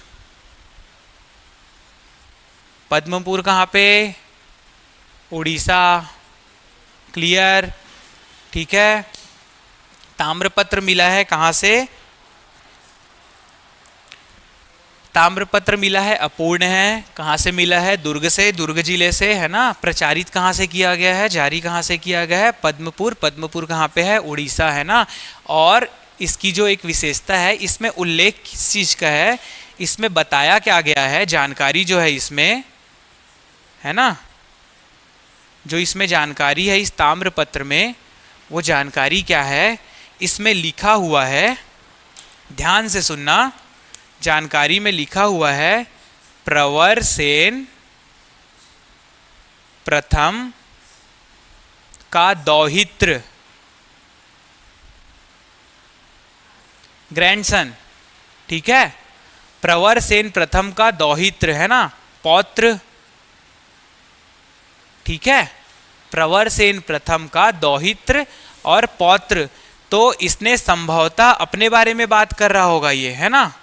पद्मपुर कहाँ पे, उड़ीसा, क्लियर, ठीक है। ताम्रपत्र मिला है कहाँ से, ताम्रपत्र मिला है, अपूर्ण है, कहाँ से मिला है, दुर्ग से, दुर्ग जिले से, है ना। प्रचारित कहाँ से किया गया है, जारी कहाँ से किया गया है, पद्मपुर। पद्मपुर कहाँ पे है, उड़ीसा, है ना। और इसकी जो एक विशेषता है, इसमें उल्लेख किस चीज़ का है, इसमें बताया क्या गया है, जानकारी जो है इसमें, है ना, जो इसमें जानकारी है इस ताम्रपत्र में, वो जानकारी क्या है, इसमें लिखा हुआ है, ध्यान से सुनना, जानकारी में लिखा हुआ है प्रवरसेन प्रथम का दौहित्र, ग्रैंडसन, ठीक है। प्रवरसेन प्रथम का दौहित्र, है ना, पौत्र, ठीक है। प्रवरसेन प्रथम का दौहित्र और पौत्र, तो इसने संभवतः अपने बारे में बात कर रहा होगा ये, है ना,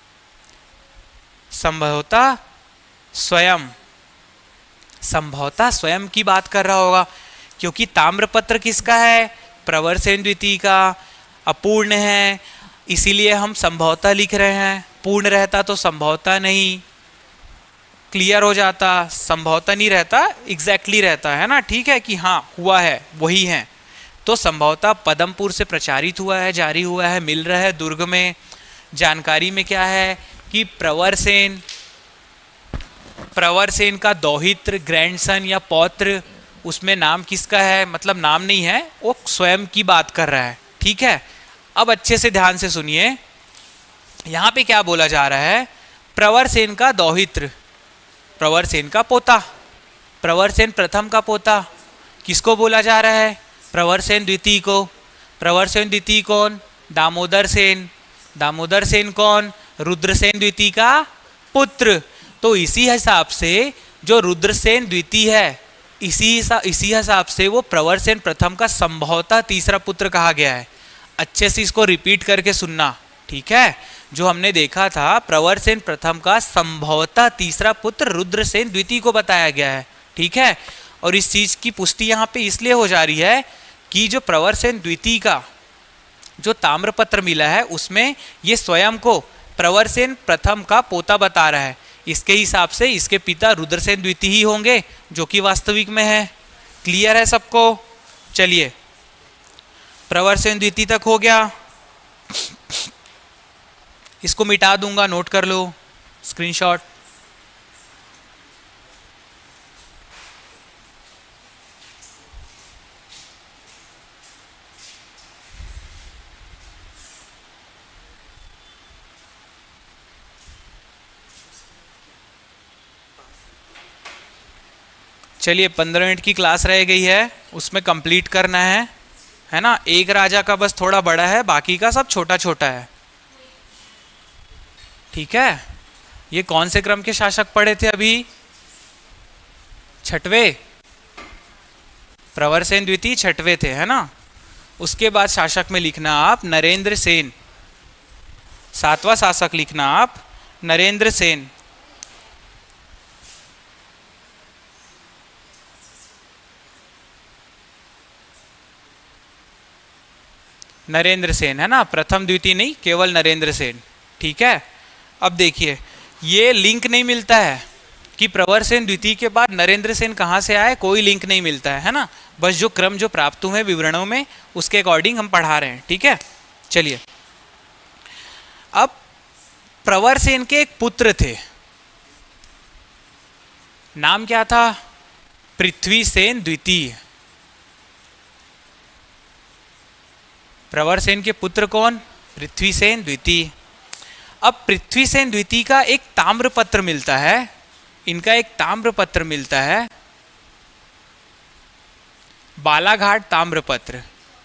संभवतः स्वयं, संभवतः स्वयं की बात कर रहा होगा, क्योंकि ताम्रपत्र किसका है, प्रवरसेन द्वितीय का, अपूर्ण है, इसीलिए हम संभवतः लिख रहे हैं। पूर्ण रहता तो संभवतः नहीं, क्लियर हो जाता, संभवतः नहीं रहता, एग्जैक्टली रहता है ना, ठीक है, कि हाँ हुआ है, वही है। तो संभवतः पद्मपुर से प्रचारित हुआ है, जारी हुआ है, मिल रहा है दुर्ग में। जानकारी में क्या है कि प्रवरसेन, प्रवरसेन का दौहित्र, ग्रैंडसन या पौत्र, उसमें नाम किसका है, मतलब नाम नहीं है, वो स्वयं की बात कर रहा है, ठीक है। अब अच्छे से ध्यान से सुनिए, यहाँ पे क्या बोला जा रहा है, प्रवरसेन का दौहित्र, प्रवरसेन का पोता, प्रवरसेन प्रथम का पोता, किसको बोला जा रहा है, प्रवरसेन द्वितीय को। प्रवरसेन द्वितीय कौन, दामोदर सेन, दामोदर सेन कौन, रुद्रसेन द्वितीय का पुत्र। तो इसी हिसाब से जो रुद्रसेन द्वितीय है, इसी इसी हिसाब से वो प्रवरसेन प्रथम का संभवतः तीसरा पुत्र कहा गया है। अच्छे से इसको रिपीट करके सुनना, ठीक है। जो हमने देखा था, प्रवरसेन प्रथम का संभवतः तीसरा पुत्र रुद्रसेन द्वितीय को बताया गया है, ठीक है। और इस चीज की पुष्टि यहाँ पे इसलिए हो जा रही है कि जो प्रवरसेन द्वितीय का जो ताम्रपत्र मिला है, उसमें ये स्वयं को प्रवरसेन प्रथम का पोता बता रहा है। इसके हिसाब से इसके पिता रुद्रसेन द्वितीय ही होंगे, जो कि वास्तविक में है। क्लियर है सबको? चलिए, प्रवरसेन द्वितीय तक हो गया। इसको मिटा दूंगा, नोट कर लो, स्क्रीनशॉट। चलिए पंद्रह मिनट की क्लास रह गई है, उसमें कंप्लीट करना है, है ना। एक राजा का बस थोड़ा बड़ा है, बाकी का सब छोटा छोटा है, ठीक है। ये कौन से क्रम के शासक पढ़े थे अभी? छठवें, प्रवरसेन द्वितीय छठवें थे, है ना। उसके बाद शासक में लिखना आप नरेंद्र सेन, सातवां शासक लिखना आप नरेंद्र सेन। नरेंद्र सेन, है ना, प्रथम द्वितीय नहीं, केवल नरेंद्र सेन, ठीक है। अब देखिए ये लिंक नहीं मिलता है कि प्रवरसेन द्वितीय के बाद नरेंद्र सेन कहाँ से आए, कोई लिंक नहीं मिलता है, है ना। बस जो क्रम जो प्राप्त हुए विवरणों में उसके अकॉर्डिंग हम पढ़ा रहे हैं, ठीक है। चलिए अब प्रवरसेन के एक पुत्र थे, नाम क्या था? पृथ्वीसेन द्वितीय। प्रवरसेन के पुत्र कौन? पृथ्वीसेन द्वितीय। अब पृथ्वीसेन द्वितीय का एक ताम्रपत्र मिलता है, इनका एक ताम्रपत्र मिलता है, बालाघाट ताम्रपत्र।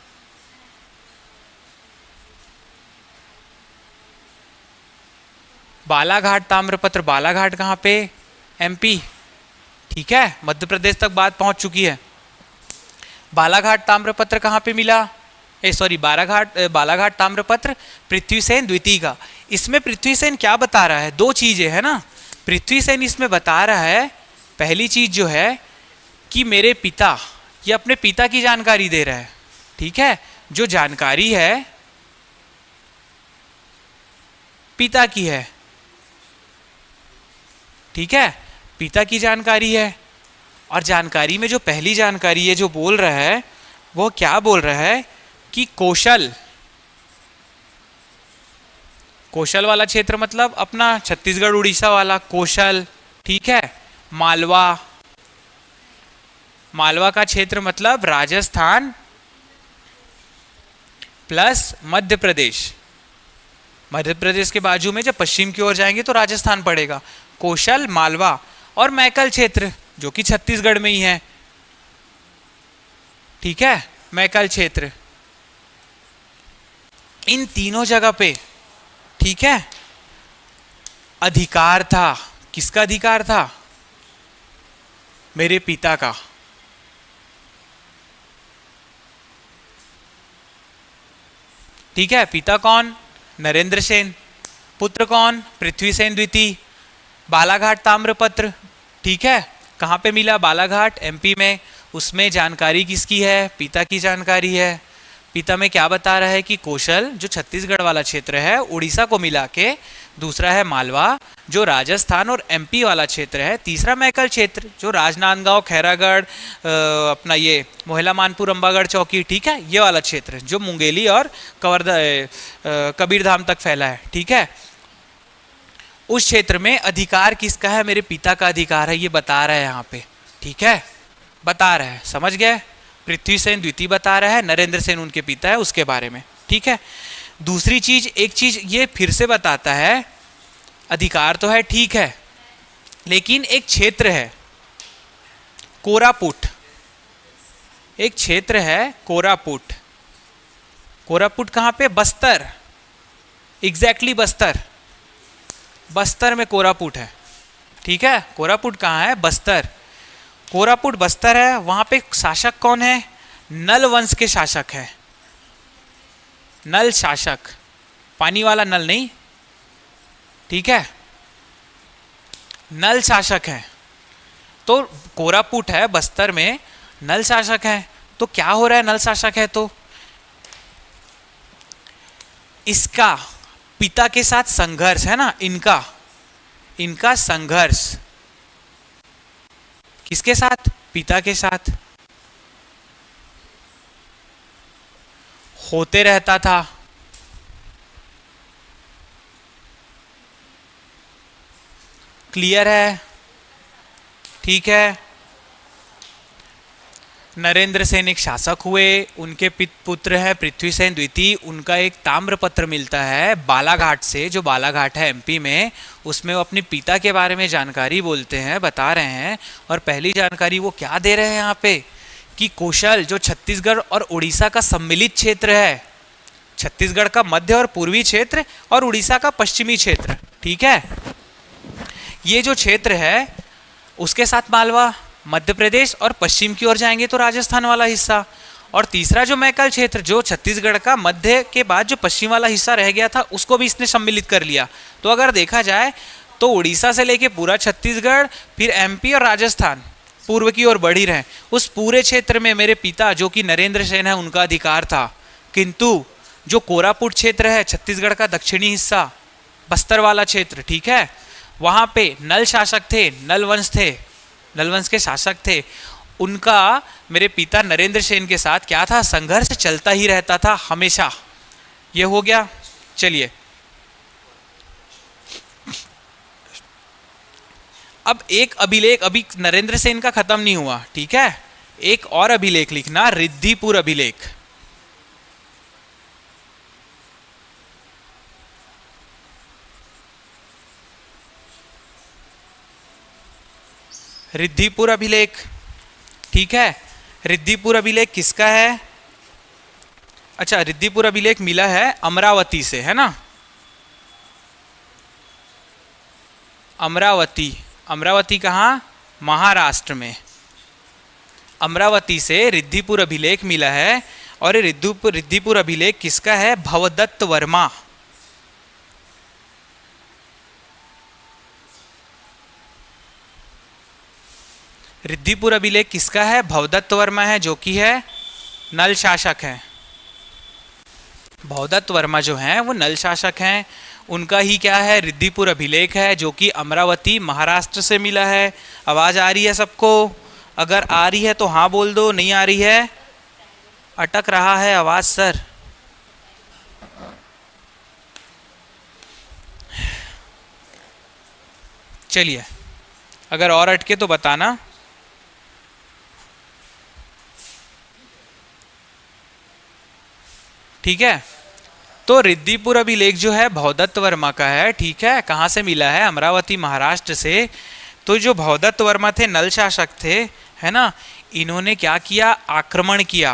बालाघाट ताम्रपत्र, बालाघाट कहाँ पे? एमपी, ठीक है, मध्य प्रदेश तक बात पहुंच चुकी है। बालाघाट ताम्रपत्र कहाँ पे मिला? ए सॉरी बालाघाट बालाघाट ताम्रपत्र पृथ्वीसेन द्वितीय का। इसमें पृथ्वीसेन क्या बता रहा है? दो चीजें, है ना। पृथ्वीसेन इसमें बता रहा है, पहली चीज जो है कि मेरे पिता, ये अपने पिता की जानकारी दे रहा है, ठीक है। जो जानकारी है पिता की है, ठीक है, पिता की जानकारी है। और जानकारी में जो पहली जानकारी है जो बोल रहा है वो क्या बोल रहा है कि कौशल, कौशल वाला क्षेत्र मतलब अपना छत्तीसगढ़ उड़ीसा वाला कौशल, ठीक है। मालवा, मालवा का क्षेत्र मतलब राजस्थान प्लस मध्य प्रदेश। मध्य प्रदेश के बाजू में जब पश्चिम की ओर जाएंगे तो राजस्थान पड़ेगा। कौशल, मालवा और मैकल क्षेत्र जो कि छत्तीसगढ़ में ही है, ठीक है, मैकल क्षेत्र। इन तीनों जगह पे, ठीक है, अधिकार था। किसका अधिकार था? मेरे पिता का। ठीक है, पिता कौन? नरेंद्र सेन। पुत्र कौन? पृथ्वीसेन द्वितीय। बालाघाट ताम्रपत्र, ठीक है, कहाँ पे मिला? बालाघाट, एमपी में। उसमें जानकारी किसकी है? पिता की जानकारी है। पिता में क्या बता रहा है कि कौशल जो छत्तीसगढ़ वाला क्षेत्र है उड़ीसा को मिला के, दूसरा है मालवा जो राजस्थान और एमपी वाला क्षेत्र है, तीसरा मैकल क्षेत्र जो राजनांदगांव, खैरागढ़, अपना ये मोहला मानपुर, अंबागढ़ चौकी, ठीक है, ये वाला क्षेत्र जो मुंगेली और कवर्धा कबीरधाम तक फैला है, ठीक है। उस क्षेत्र में अधिकार किसका है? मेरे पिता का अधिकार है, ये बता रहा है यहाँ पे, ठीक है, बता रहा है, समझ गए। पृथ्वीसेन द्वितीय बता रहा है, नरेंद्र सेन उनके पिता है, उसके बारे में, ठीक है। दूसरी चीज, एक चीज ये फिर से बताता है, अधिकार तो है, ठीक है, लेकिन एक क्षेत्र है कोरापुट, एक क्षेत्र है कोरापुट। कोरापुट कहाँ पे? बस्तर, एग्जैक्टली बस्तर, बस्तर में कोरापुट है, ठीक है। कोरापुट कहाँ है? बस्तर। कोरापुट बस्तर है, वहां पे शासक कौन है? नल वंश के शासक है, नल शासक, पानी वाला नल नहीं, ठीक है, नल शासक है। तो कोरापुट है बस्तर में, नल शासक है, तो क्या हो रहा है? नल शासक है तो इसका पिता के साथ संघर्ष है ना, इनका इनका संघर्ष किसके साथ? पिता के साथ होते रहता था। क्लियर है? ठीक है। नरेंद्र सेन एक शासक हुए, उनके पुत्र है पृथ्वीसेन द्वितीय। उनका एक ताम्रपत्र मिलता है बालाघाट से, जो बालाघाट है एमपी में, उसमें वो अपने पिता के बारे में जानकारी बोलते हैं, बता रहे हैं। और पहली जानकारी वो क्या दे रहे हैं यहाँ पे कि कौशल जो छत्तीसगढ़ और उड़ीसा का सम्मिलित क्षेत्र है, छत्तीसगढ़ का मध्य और पूर्वी क्षेत्र और उड़ीसा का पश्चिमी क्षेत्र, ठीक है, ये जो क्षेत्र है उसके साथ मालवा, मध्य प्रदेश और पश्चिम की ओर जाएंगे तो राजस्थान वाला हिस्सा, और तीसरा जो मैकल क्षेत्र जो छत्तीसगढ़ का मध्य के बाद जो पश्चिम वाला हिस्सा रह गया था उसको भी इसने सम्मिलित कर लिया। तो अगर देखा जाए तो उड़ीसा से लेके पूरा छत्तीसगढ़, फिर एमपी और राजस्थान पूर्व की ओर बढ़ ही रहे, उस पूरे क्षेत्र में मेरे पिता जो कि नरेंद्र सेन है उनका अधिकार था। किंतु जो कोरापुट क्षेत्र है छत्तीसगढ़ का दक्षिणी हिस्सा, बस्तर वाला क्षेत्र, ठीक है, वहाँ पे नल शासक थे, नल वंश थे, नल वंश के शासक थे, उनका मेरे पिता नरेंद्र सेन के साथ क्या था, संघर्ष चलता ही रहता था हमेशा। ये हो गया। चलिए अब एक अभिलेख अभी नरेंद्र सेन का खत्म नहीं हुआ, ठीक है, एक और अभिलेख लिखना, रिद्धिपुर अभिलेख। रिद्धिपुर अभिलेख, ठीक है, रिद्धिपुर अभिलेख किसका है? अच्छा, रिद्धिपुर अभिलेख मिला है अमरावती से, है ना, अमरावती। अमरावती कहाँ? महाराष्ट्र में। अमरावती से रिद्धिपुर अभिलेख मिला है, और ये रिद्धिपुर रिद्धिपुर अभिलेख किसका है? भवदत्त वर्मा। रिद्धिपुर अभिलेख किसका है? भवदत्त वर्मा है, जो कि है नल शासक है। भवदत्त वर्मा जो हैं वो नल शासक हैं, उनका ही क्या है? रिद्धिपुर अभिलेख है, जो कि अमरावती महाराष्ट्र से मिला है। आवाज़ आ रही है सबको? अगर आ रही है तो हाँ बोल दो, नहीं आ रही है? अटक रहा है आवाज़ सर। चलिए, अगर और अटके तो बताना। ठीक है, तो रिद्धिपुर अभिलेख जो है भवदत्त वर्मा का है, ठीक है, कहाँ से मिला है? अमरावती महाराष्ट्र से। तो जो भवदत्त वर्मा थे नल शासक थे, है ना, इन्होंने क्या किया? आक्रमण किया।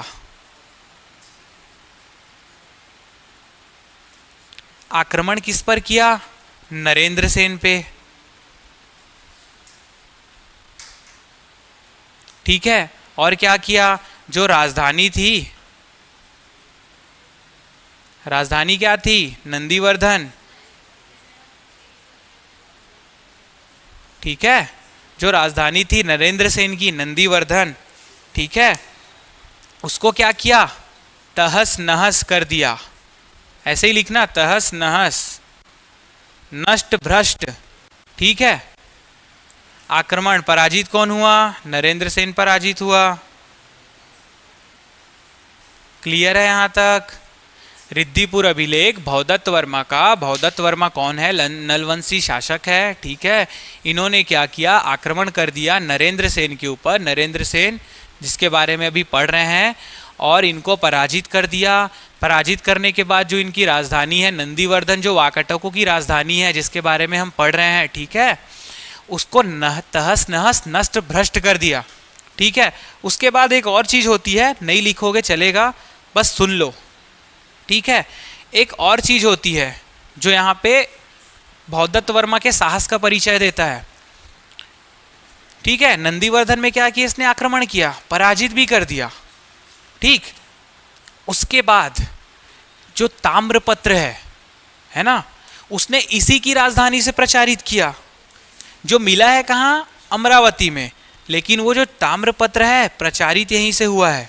आक्रमण किस पर किया? नरेंद्र सेन पे, ठीक है। और क्या किया? जो राजधानी थी, राजधानी क्या थी? नंदीवर्धन, ठीक है, जो राजधानी थी नरेंद्र सेन की, नंदीवर्धन, ठीक है, उसको क्या किया? तहस नहस कर दिया। ऐसे ही लिखना, तहस नहस, नष्ट भ्रष्ट, ठीक है। आक्रमण, पराजित कौन हुआ? नरेंद्र सेन पराजित हुआ। क्लियर है यहां तक? रिद्धिपुर अभिलेख भवदत्त वर्मा का। भवदत्त वर्मा कौन है? नलवंशी शासक है, ठीक है। इन्होंने क्या किया? आक्रमण कर दिया नरेंद्र सेन के ऊपर। नरेंद्र सेन जिसके बारे में अभी पढ़ रहे हैं, और इनको पराजित कर दिया। पराजित करने के बाद जो इनकी राजधानी है नंदीवर्धन, जो वाकाटकों की राजधानी है जिसके बारे में हम पढ़ रहे हैं, ठीक है, उसको नह तहस नहस नष्ट भ्रष्ट कर दिया, ठीक है। उसके बाद एक और चीज़ होती है, नहीं लिखोगे चलेगा, बस सुन लो, ठीक है। एक और चीज होती है जो यहाँ पे भवदत्त वर्मा के साहस का परिचय देता है, ठीक है। नंदीवर्धन में क्या किया? इसने आक्रमण किया, पराजित भी कर दिया, ठीक। उसके बाद जो ताम्रपत्र है है ना, उसने इसी की राजधानी से प्रचारित किया, जो मिला है कहाँ? अमरावती में, लेकिन वो जो ताम्रपत्र है प्रचारित यहीं से हुआ है,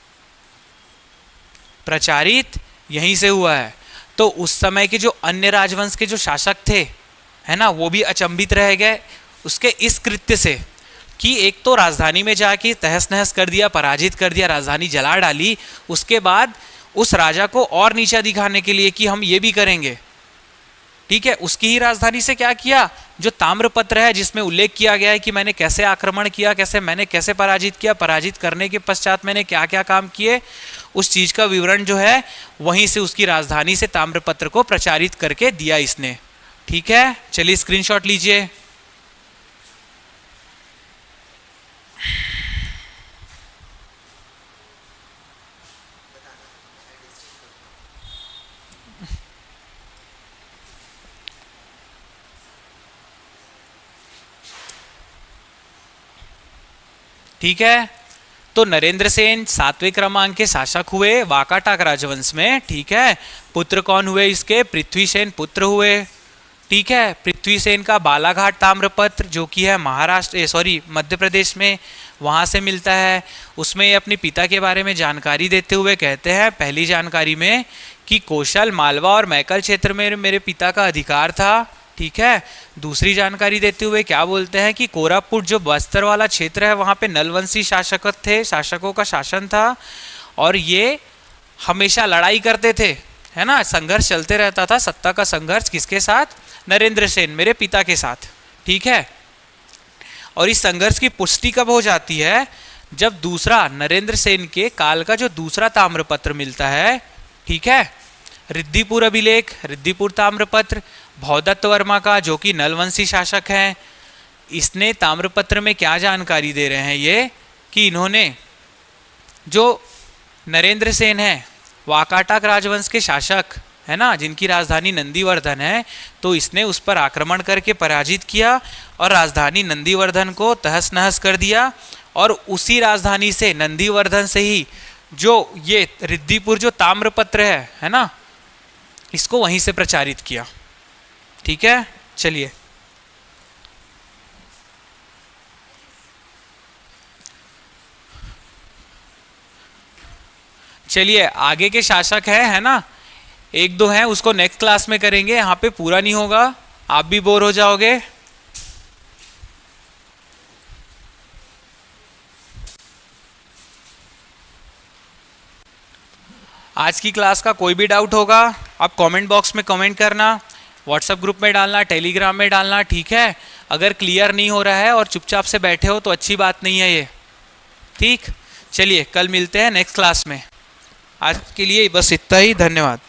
प्रचारित यहीं से हुआ है। तो उस समय के जो अन्य राजवंश के जो शासक थे, है ना, वो भी अचंभित रह गए उसके इस कृत्य से, कि एक तो राजधानी में जाके तहस नहस कर दिया, पराजित कर दिया, राजधानी जला डाली। उसके बाद उस राजा को और नीचा दिखाने के लिए कि हम ये भी करेंगे, ठीक है, उसकी ही राजधानी से क्या किया? जो ताम्रपत्र है जिसमें उल्लेख किया गया है कि मैंने कैसे आक्रमण किया, कैसे मैंने कैसे पराजित किया, पराजित करने के पश्चात मैंने क्या क्या काम किए, उस चीज का विवरण जो है वहीं से उसकी राजधानी से ताम्रपत्र को प्रचारित करके दिया इसने। ठीक है, चलिए स्क्रीनशॉट लीजिए। ठीक है, तो नरेंद्र सेन सातवें क्रमांक के शासक हुए वाकाटक राजवंश में। ठीक है, पुत्र कौन हुए इसके? पृथ्वीसेन पुत्र हुए। ठीक है, पृथ्वीसेन का बालाघाट ताम्रपत्र जो कि है महाराष्ट्र सॉरी मध्य प्रदेश में, वहां से मिलता है। उसमें ये अपने पिता के बारे में जानकारी देते हुए कहते हैं पहली जानकारी में कि कौशल, मालवा और मैकल क्षेत्र में मेरे पिता का अधिकार था। ठीक है, दूसरी जानकारी देते हुए क्या बोलते हैं कि कोरापुट जो बस्तर वाला क्षेत्र है वहाँ पे नलवंशी शासक थे, शासकों का शासन था और ये हमेशा लड़ाई करते थे, है ना, संघर्ष चलते रहता था। सत्ता का संघर्ष किसके साथ? नरेंद्र सेन मेरे पिता के साथ। ठीक है, और इस संघर्ष की पुष्टि कब हो जाती है? जब दूसरा नरेंद्र सेन के काल का जो दूसरा ताम्रपत्र मिलता है। ठीक है, रिद्धिपुर अभिलेख, रिद्धिपुर ताम्रपत्र भौदत्त वर्मा का जो कि नलवंशी शासक हैं। इसने ताम्रपत्र में क्या जानकारी दे रहे हैं ये कि इन्होंने जो नरेंद्र सेन है वाकाटक राजवंश के शासक है ना, जिनकी राजधानी नंदीवर्धन है, तो इसने उस पर आक्रमण करके पराजित किया और राजधानी नंदीवर्धन को तहस नहस कर दिया और उसी राजधानी से नंदीवर्धन से ही जो ये रिद्धिपुर जो ताम्रपत्र है है ना, इसको वहीं से प्रचारित किया। ठीक है, चलिए चलिए आगे के शासक है है ना, एक दो हैं उसको नेक्स्ट क्लास में करेंगे, यहाँ पे पूरा नहीं होगा, आप भी बोर हो जाओगे। आज की क्लास का कोई भी डाउट होगा आप कमेंट बॉक्स में कमेंट करना, व्हाट्सएप ग्रुप में डालना, टेलीग्राम में डालना। ठीक है, अगर क्लियर नहीं हो रहा है और चुपचाप से बैठे हो तो अच्छी बात नहीं है ये। ठीक, चलिए कल मिलते हैं नेक्स्ट क्लास में। आज के लिए बस इतना ही, धन्यवाद।